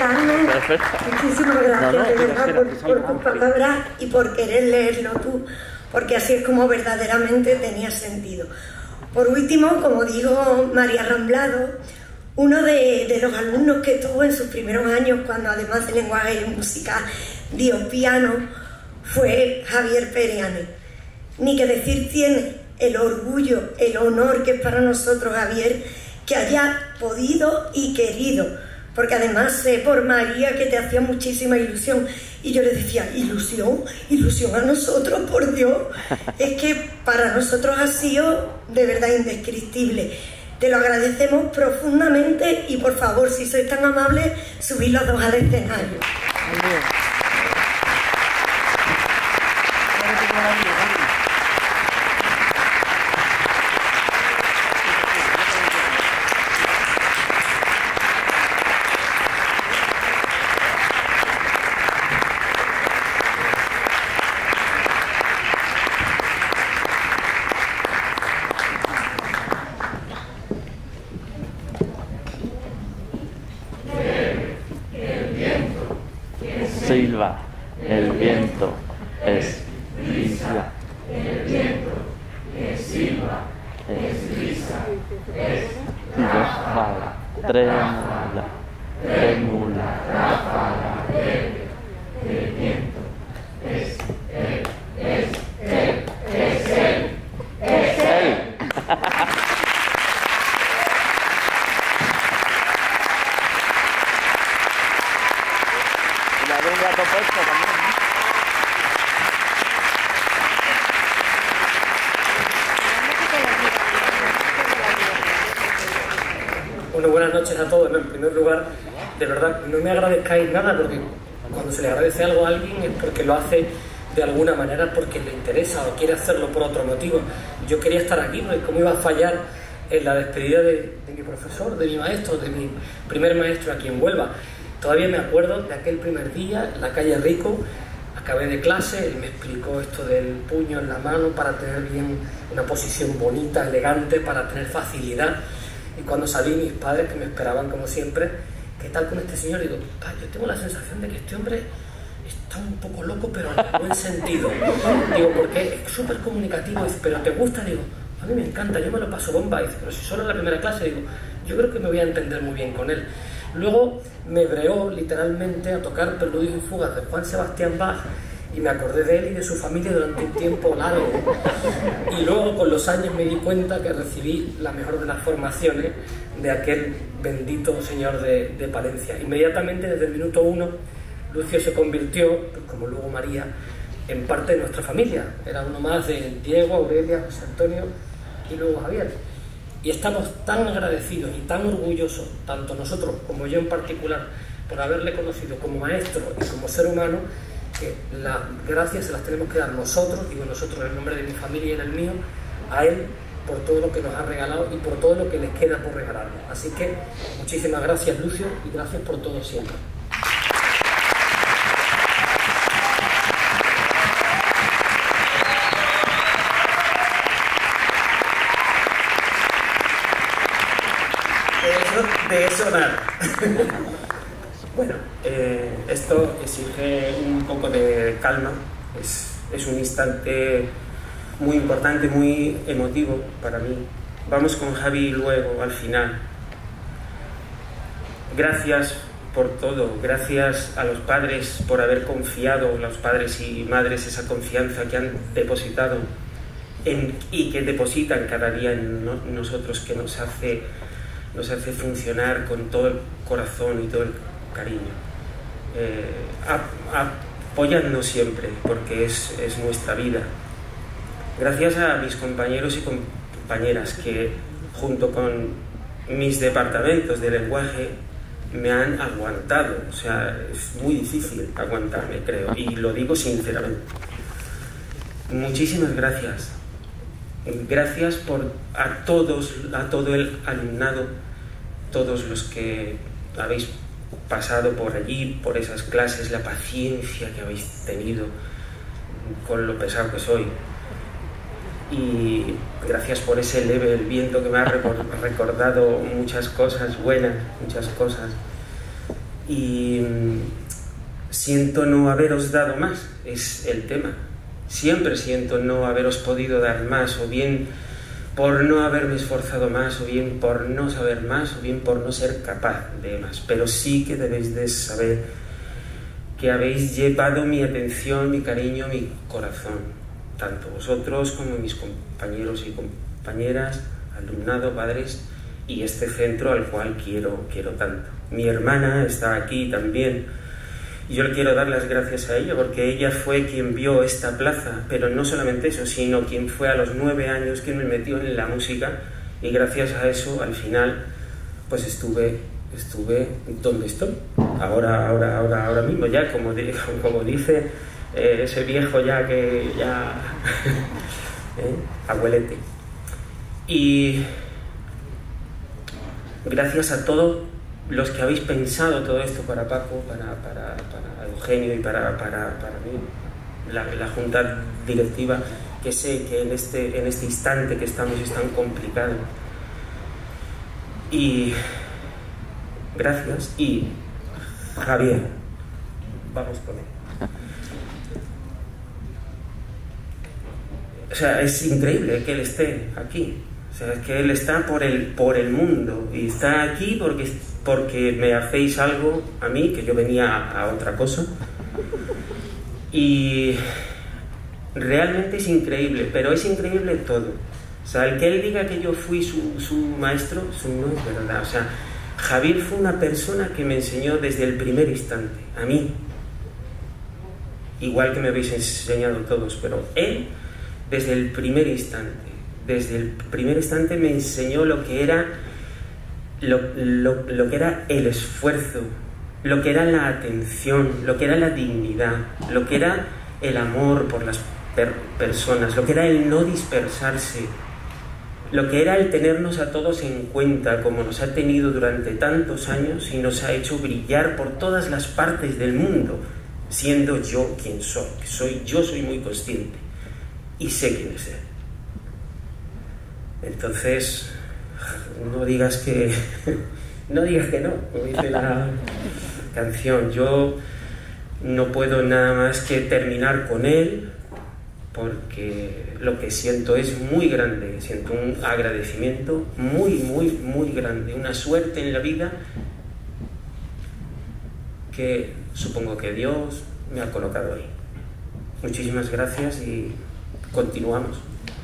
Carmen, muchísimas gracias de verdad por tus palabras y por querer leerlo tú, porque así es como verdaderamente tenía sentido. Por último, como dijo María Ramblado, uno de los alumnos que estuvo en sus primeros años, cuando además de lenguaje y música dio piano, fue Javier Periane. Ni que decir tiene el orgullo, el honor que es para nosotros, Javier, que haya podido y querido, porque además sé por María que te hacía muchísima ilusión, y yo le decía, ilusión a nosotros, por Dios, es que para nosotros ha sido de verdad indescriptible. Te lo agradecemos profundamente y por favor, si sois tan amables, subid los dos al escenario. Silva, el viento es brisa. El viento es silva, es brisa, es ráfaga, trémula, ráfaga, el viento es él. Bueno, buenas noches a todos. En primer lugar, de verdad, no me agradezcáis nada, porque cuando se le agradece algo a alguien es porque lo hace de alguna manera, porque le interesa o quiere hacerlo por otro motivo. Yo quería estar aquí, porque cómo iba a fallar en la despedida de mi profesor, de mi maestro, de mi primer maestro aquí en Huelva. Todavía me acuerdo de aquel primer día en la calle Rico. Acabé de clase, él me explicó esto del puño en la mano para tener bien una posición bonita, elegante, para tener facilidad. Y cuando salí, mis padres, que me esperaban como siempre, ¿qué tal con este señor? Y digo, yo tengo la sensación de que este hombre está un poco loco, pero en buen sentido. Digo, porque es súper comunicativo. Dice, ¿pero te gusta? Digo, a mí me encanta, yo me lo paso bomba. Dice, pero si solo en la primera clase, digo, yo creo que me voy a entender muy bien con él. Luego me breó literalmente a tocar Preludios y Fugas de Juan Sebastián Bach, y me acordé de él y de su familia durante un tiempo largo. Y luego con los años me di cuenta que recibí la mejor de las formaciones de aquel bendito señor de Palencia. Inmediatamente, desde el minuto 1, Lucio se convirtió, pues como luego María, en parte de nuestra familia. Era uno más de Diego, Aurelia, José Antonio y luego Javier. Y estamos tan agradecidos y tan orgullosos, tanto nosotros como yo en particular, por haberle conocido como maestro y como ser humano, que las gracias se las tenemos que dar nosotros, digo nosotros en el nombre de mi familia y en el mío, a él por todo lo que nos ha regalado y por todo lo que les queda por regalarnos. Así que muchísimas gracias, Lucio, y gracias por todo siempre. De eso nada. Bueno, esto exige un poco de calma. Es un instante muy importante, muy emotivo para mí. Vamos con Javi luego, al final. Gracias por todo. Gracias a los padres por haber confiado, los padres y madres, esa confianza que han depositado y que depositan cada día en nosotros, que nos hace funcionar con todo el corazón y todo el cariño. Apoyándonos siempre, porque es nuestra vida. Gracias a mis compañeros y compañeras que, junto con mis departamentos de lenguaje, me han aguantado. O sea, es muy difícil aguantarme, creo, y lo digo sinceramente. Muchísimas gracias. Gracias a todo el alumnado, todos los que habéis pasado por allí, por esas clases, la paciencia que habéis tenido con lo pesado que soy. Y gracias por ese leve el viento que me ha recordado muchas cosas buenas, muchas cosas. y siento no haberos dado más, es el tema. Siempre siento no haberos podido dar más, o bien por no haberme esforzado más, o bien por no saber más, o bien por no ser capaz de más. Pero sí que debéis de saber que habéis llevado mi atención, mi cariño, mi corazón, tanto vosotros como mis compañeros y compañeras, alumnado, padres, y este centro al cual quiero tanto. Mi hermana está aquí también. Y yo le quiero dar las gracias a ella, porque ella fue quien vio esta plaza, pero no solamente eso, sino quien fue a los 9 años quien me metió en la música, y gracias a eso al final pues estuve donde estoy, ahora mismo, ya como dice ese viejo ya que ya abuelete. Y gracias a todos los que habéis pensado todo esto para Paco, para Eugenio y para mí, la junta directiva, que sé que en este instante que estamos es tan complicado. Y gracias. Y Javier, vamos con él. O sea, es increíble que él esté aquí. O sea, es que él está por el mundo, y está aquí porque me hacéis algo a mí, que yo venía a otra cosa. Y realmente es increíble, pero es increíble todo. O sea, el que él diga que yo fui su maestro, eso no es verdad. O sea, Javier fue una persona que me enseñó desde el primer instante, a mí. Igual que me habéis enseñado todos, pero él desde el primer instante. Desde el primer instante me enseñó lo que era lo que era el esfuerzo, lo que era la atención, lo que era la dignidad, lo que era el amor por las personas, lo que era el no dispersarse, lo que era el tenernos a todos en cuenta como nos ha tenido durante tantos años y nos ha hecho brillar por todas las partes del mundo, siendo yo quien soy. Yo soy muy consciente y sé quién es él. Entonces, no digas que no, como dice la canción. Yo no puedo nada más que terminar con él, porque lo que siento es muy grande. Siento un agradecimiento muy grande, una suerte en la vida que supongo que Dios me ha colocado ahí. Muchísimas gracias y continuamos.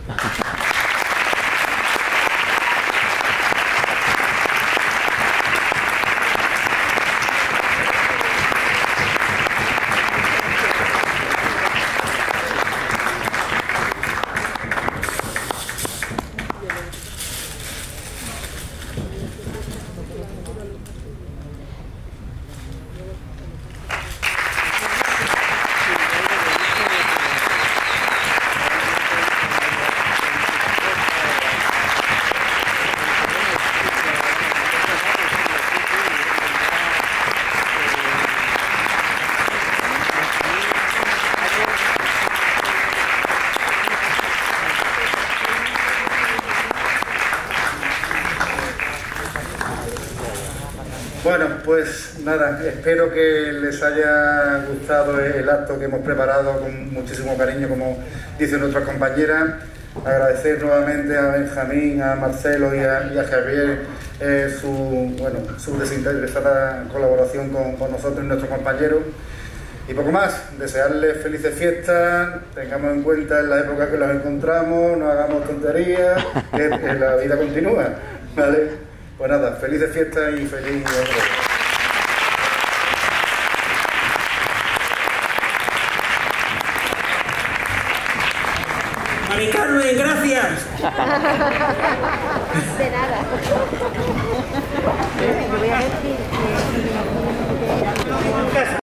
Bueno, pues nada, espero que les haya gustado el acto que hemos preparado con muchísimo cariño, como dicen nuestras compañeras. Agradecer nuevamente a Benjamín, a Marcelo y a Javier su desinteresada colaboración con nosotros y nuestros compañeros. Y poco más, desearles felices fiestas, tengamos en cuenta en la época que los encontramos, no hagamos tonterías, que la vida continúa, ¿vale? Pues nada, felices fiestas y feliz año. Mari Carmen, gracias. De nada. Voy a decir que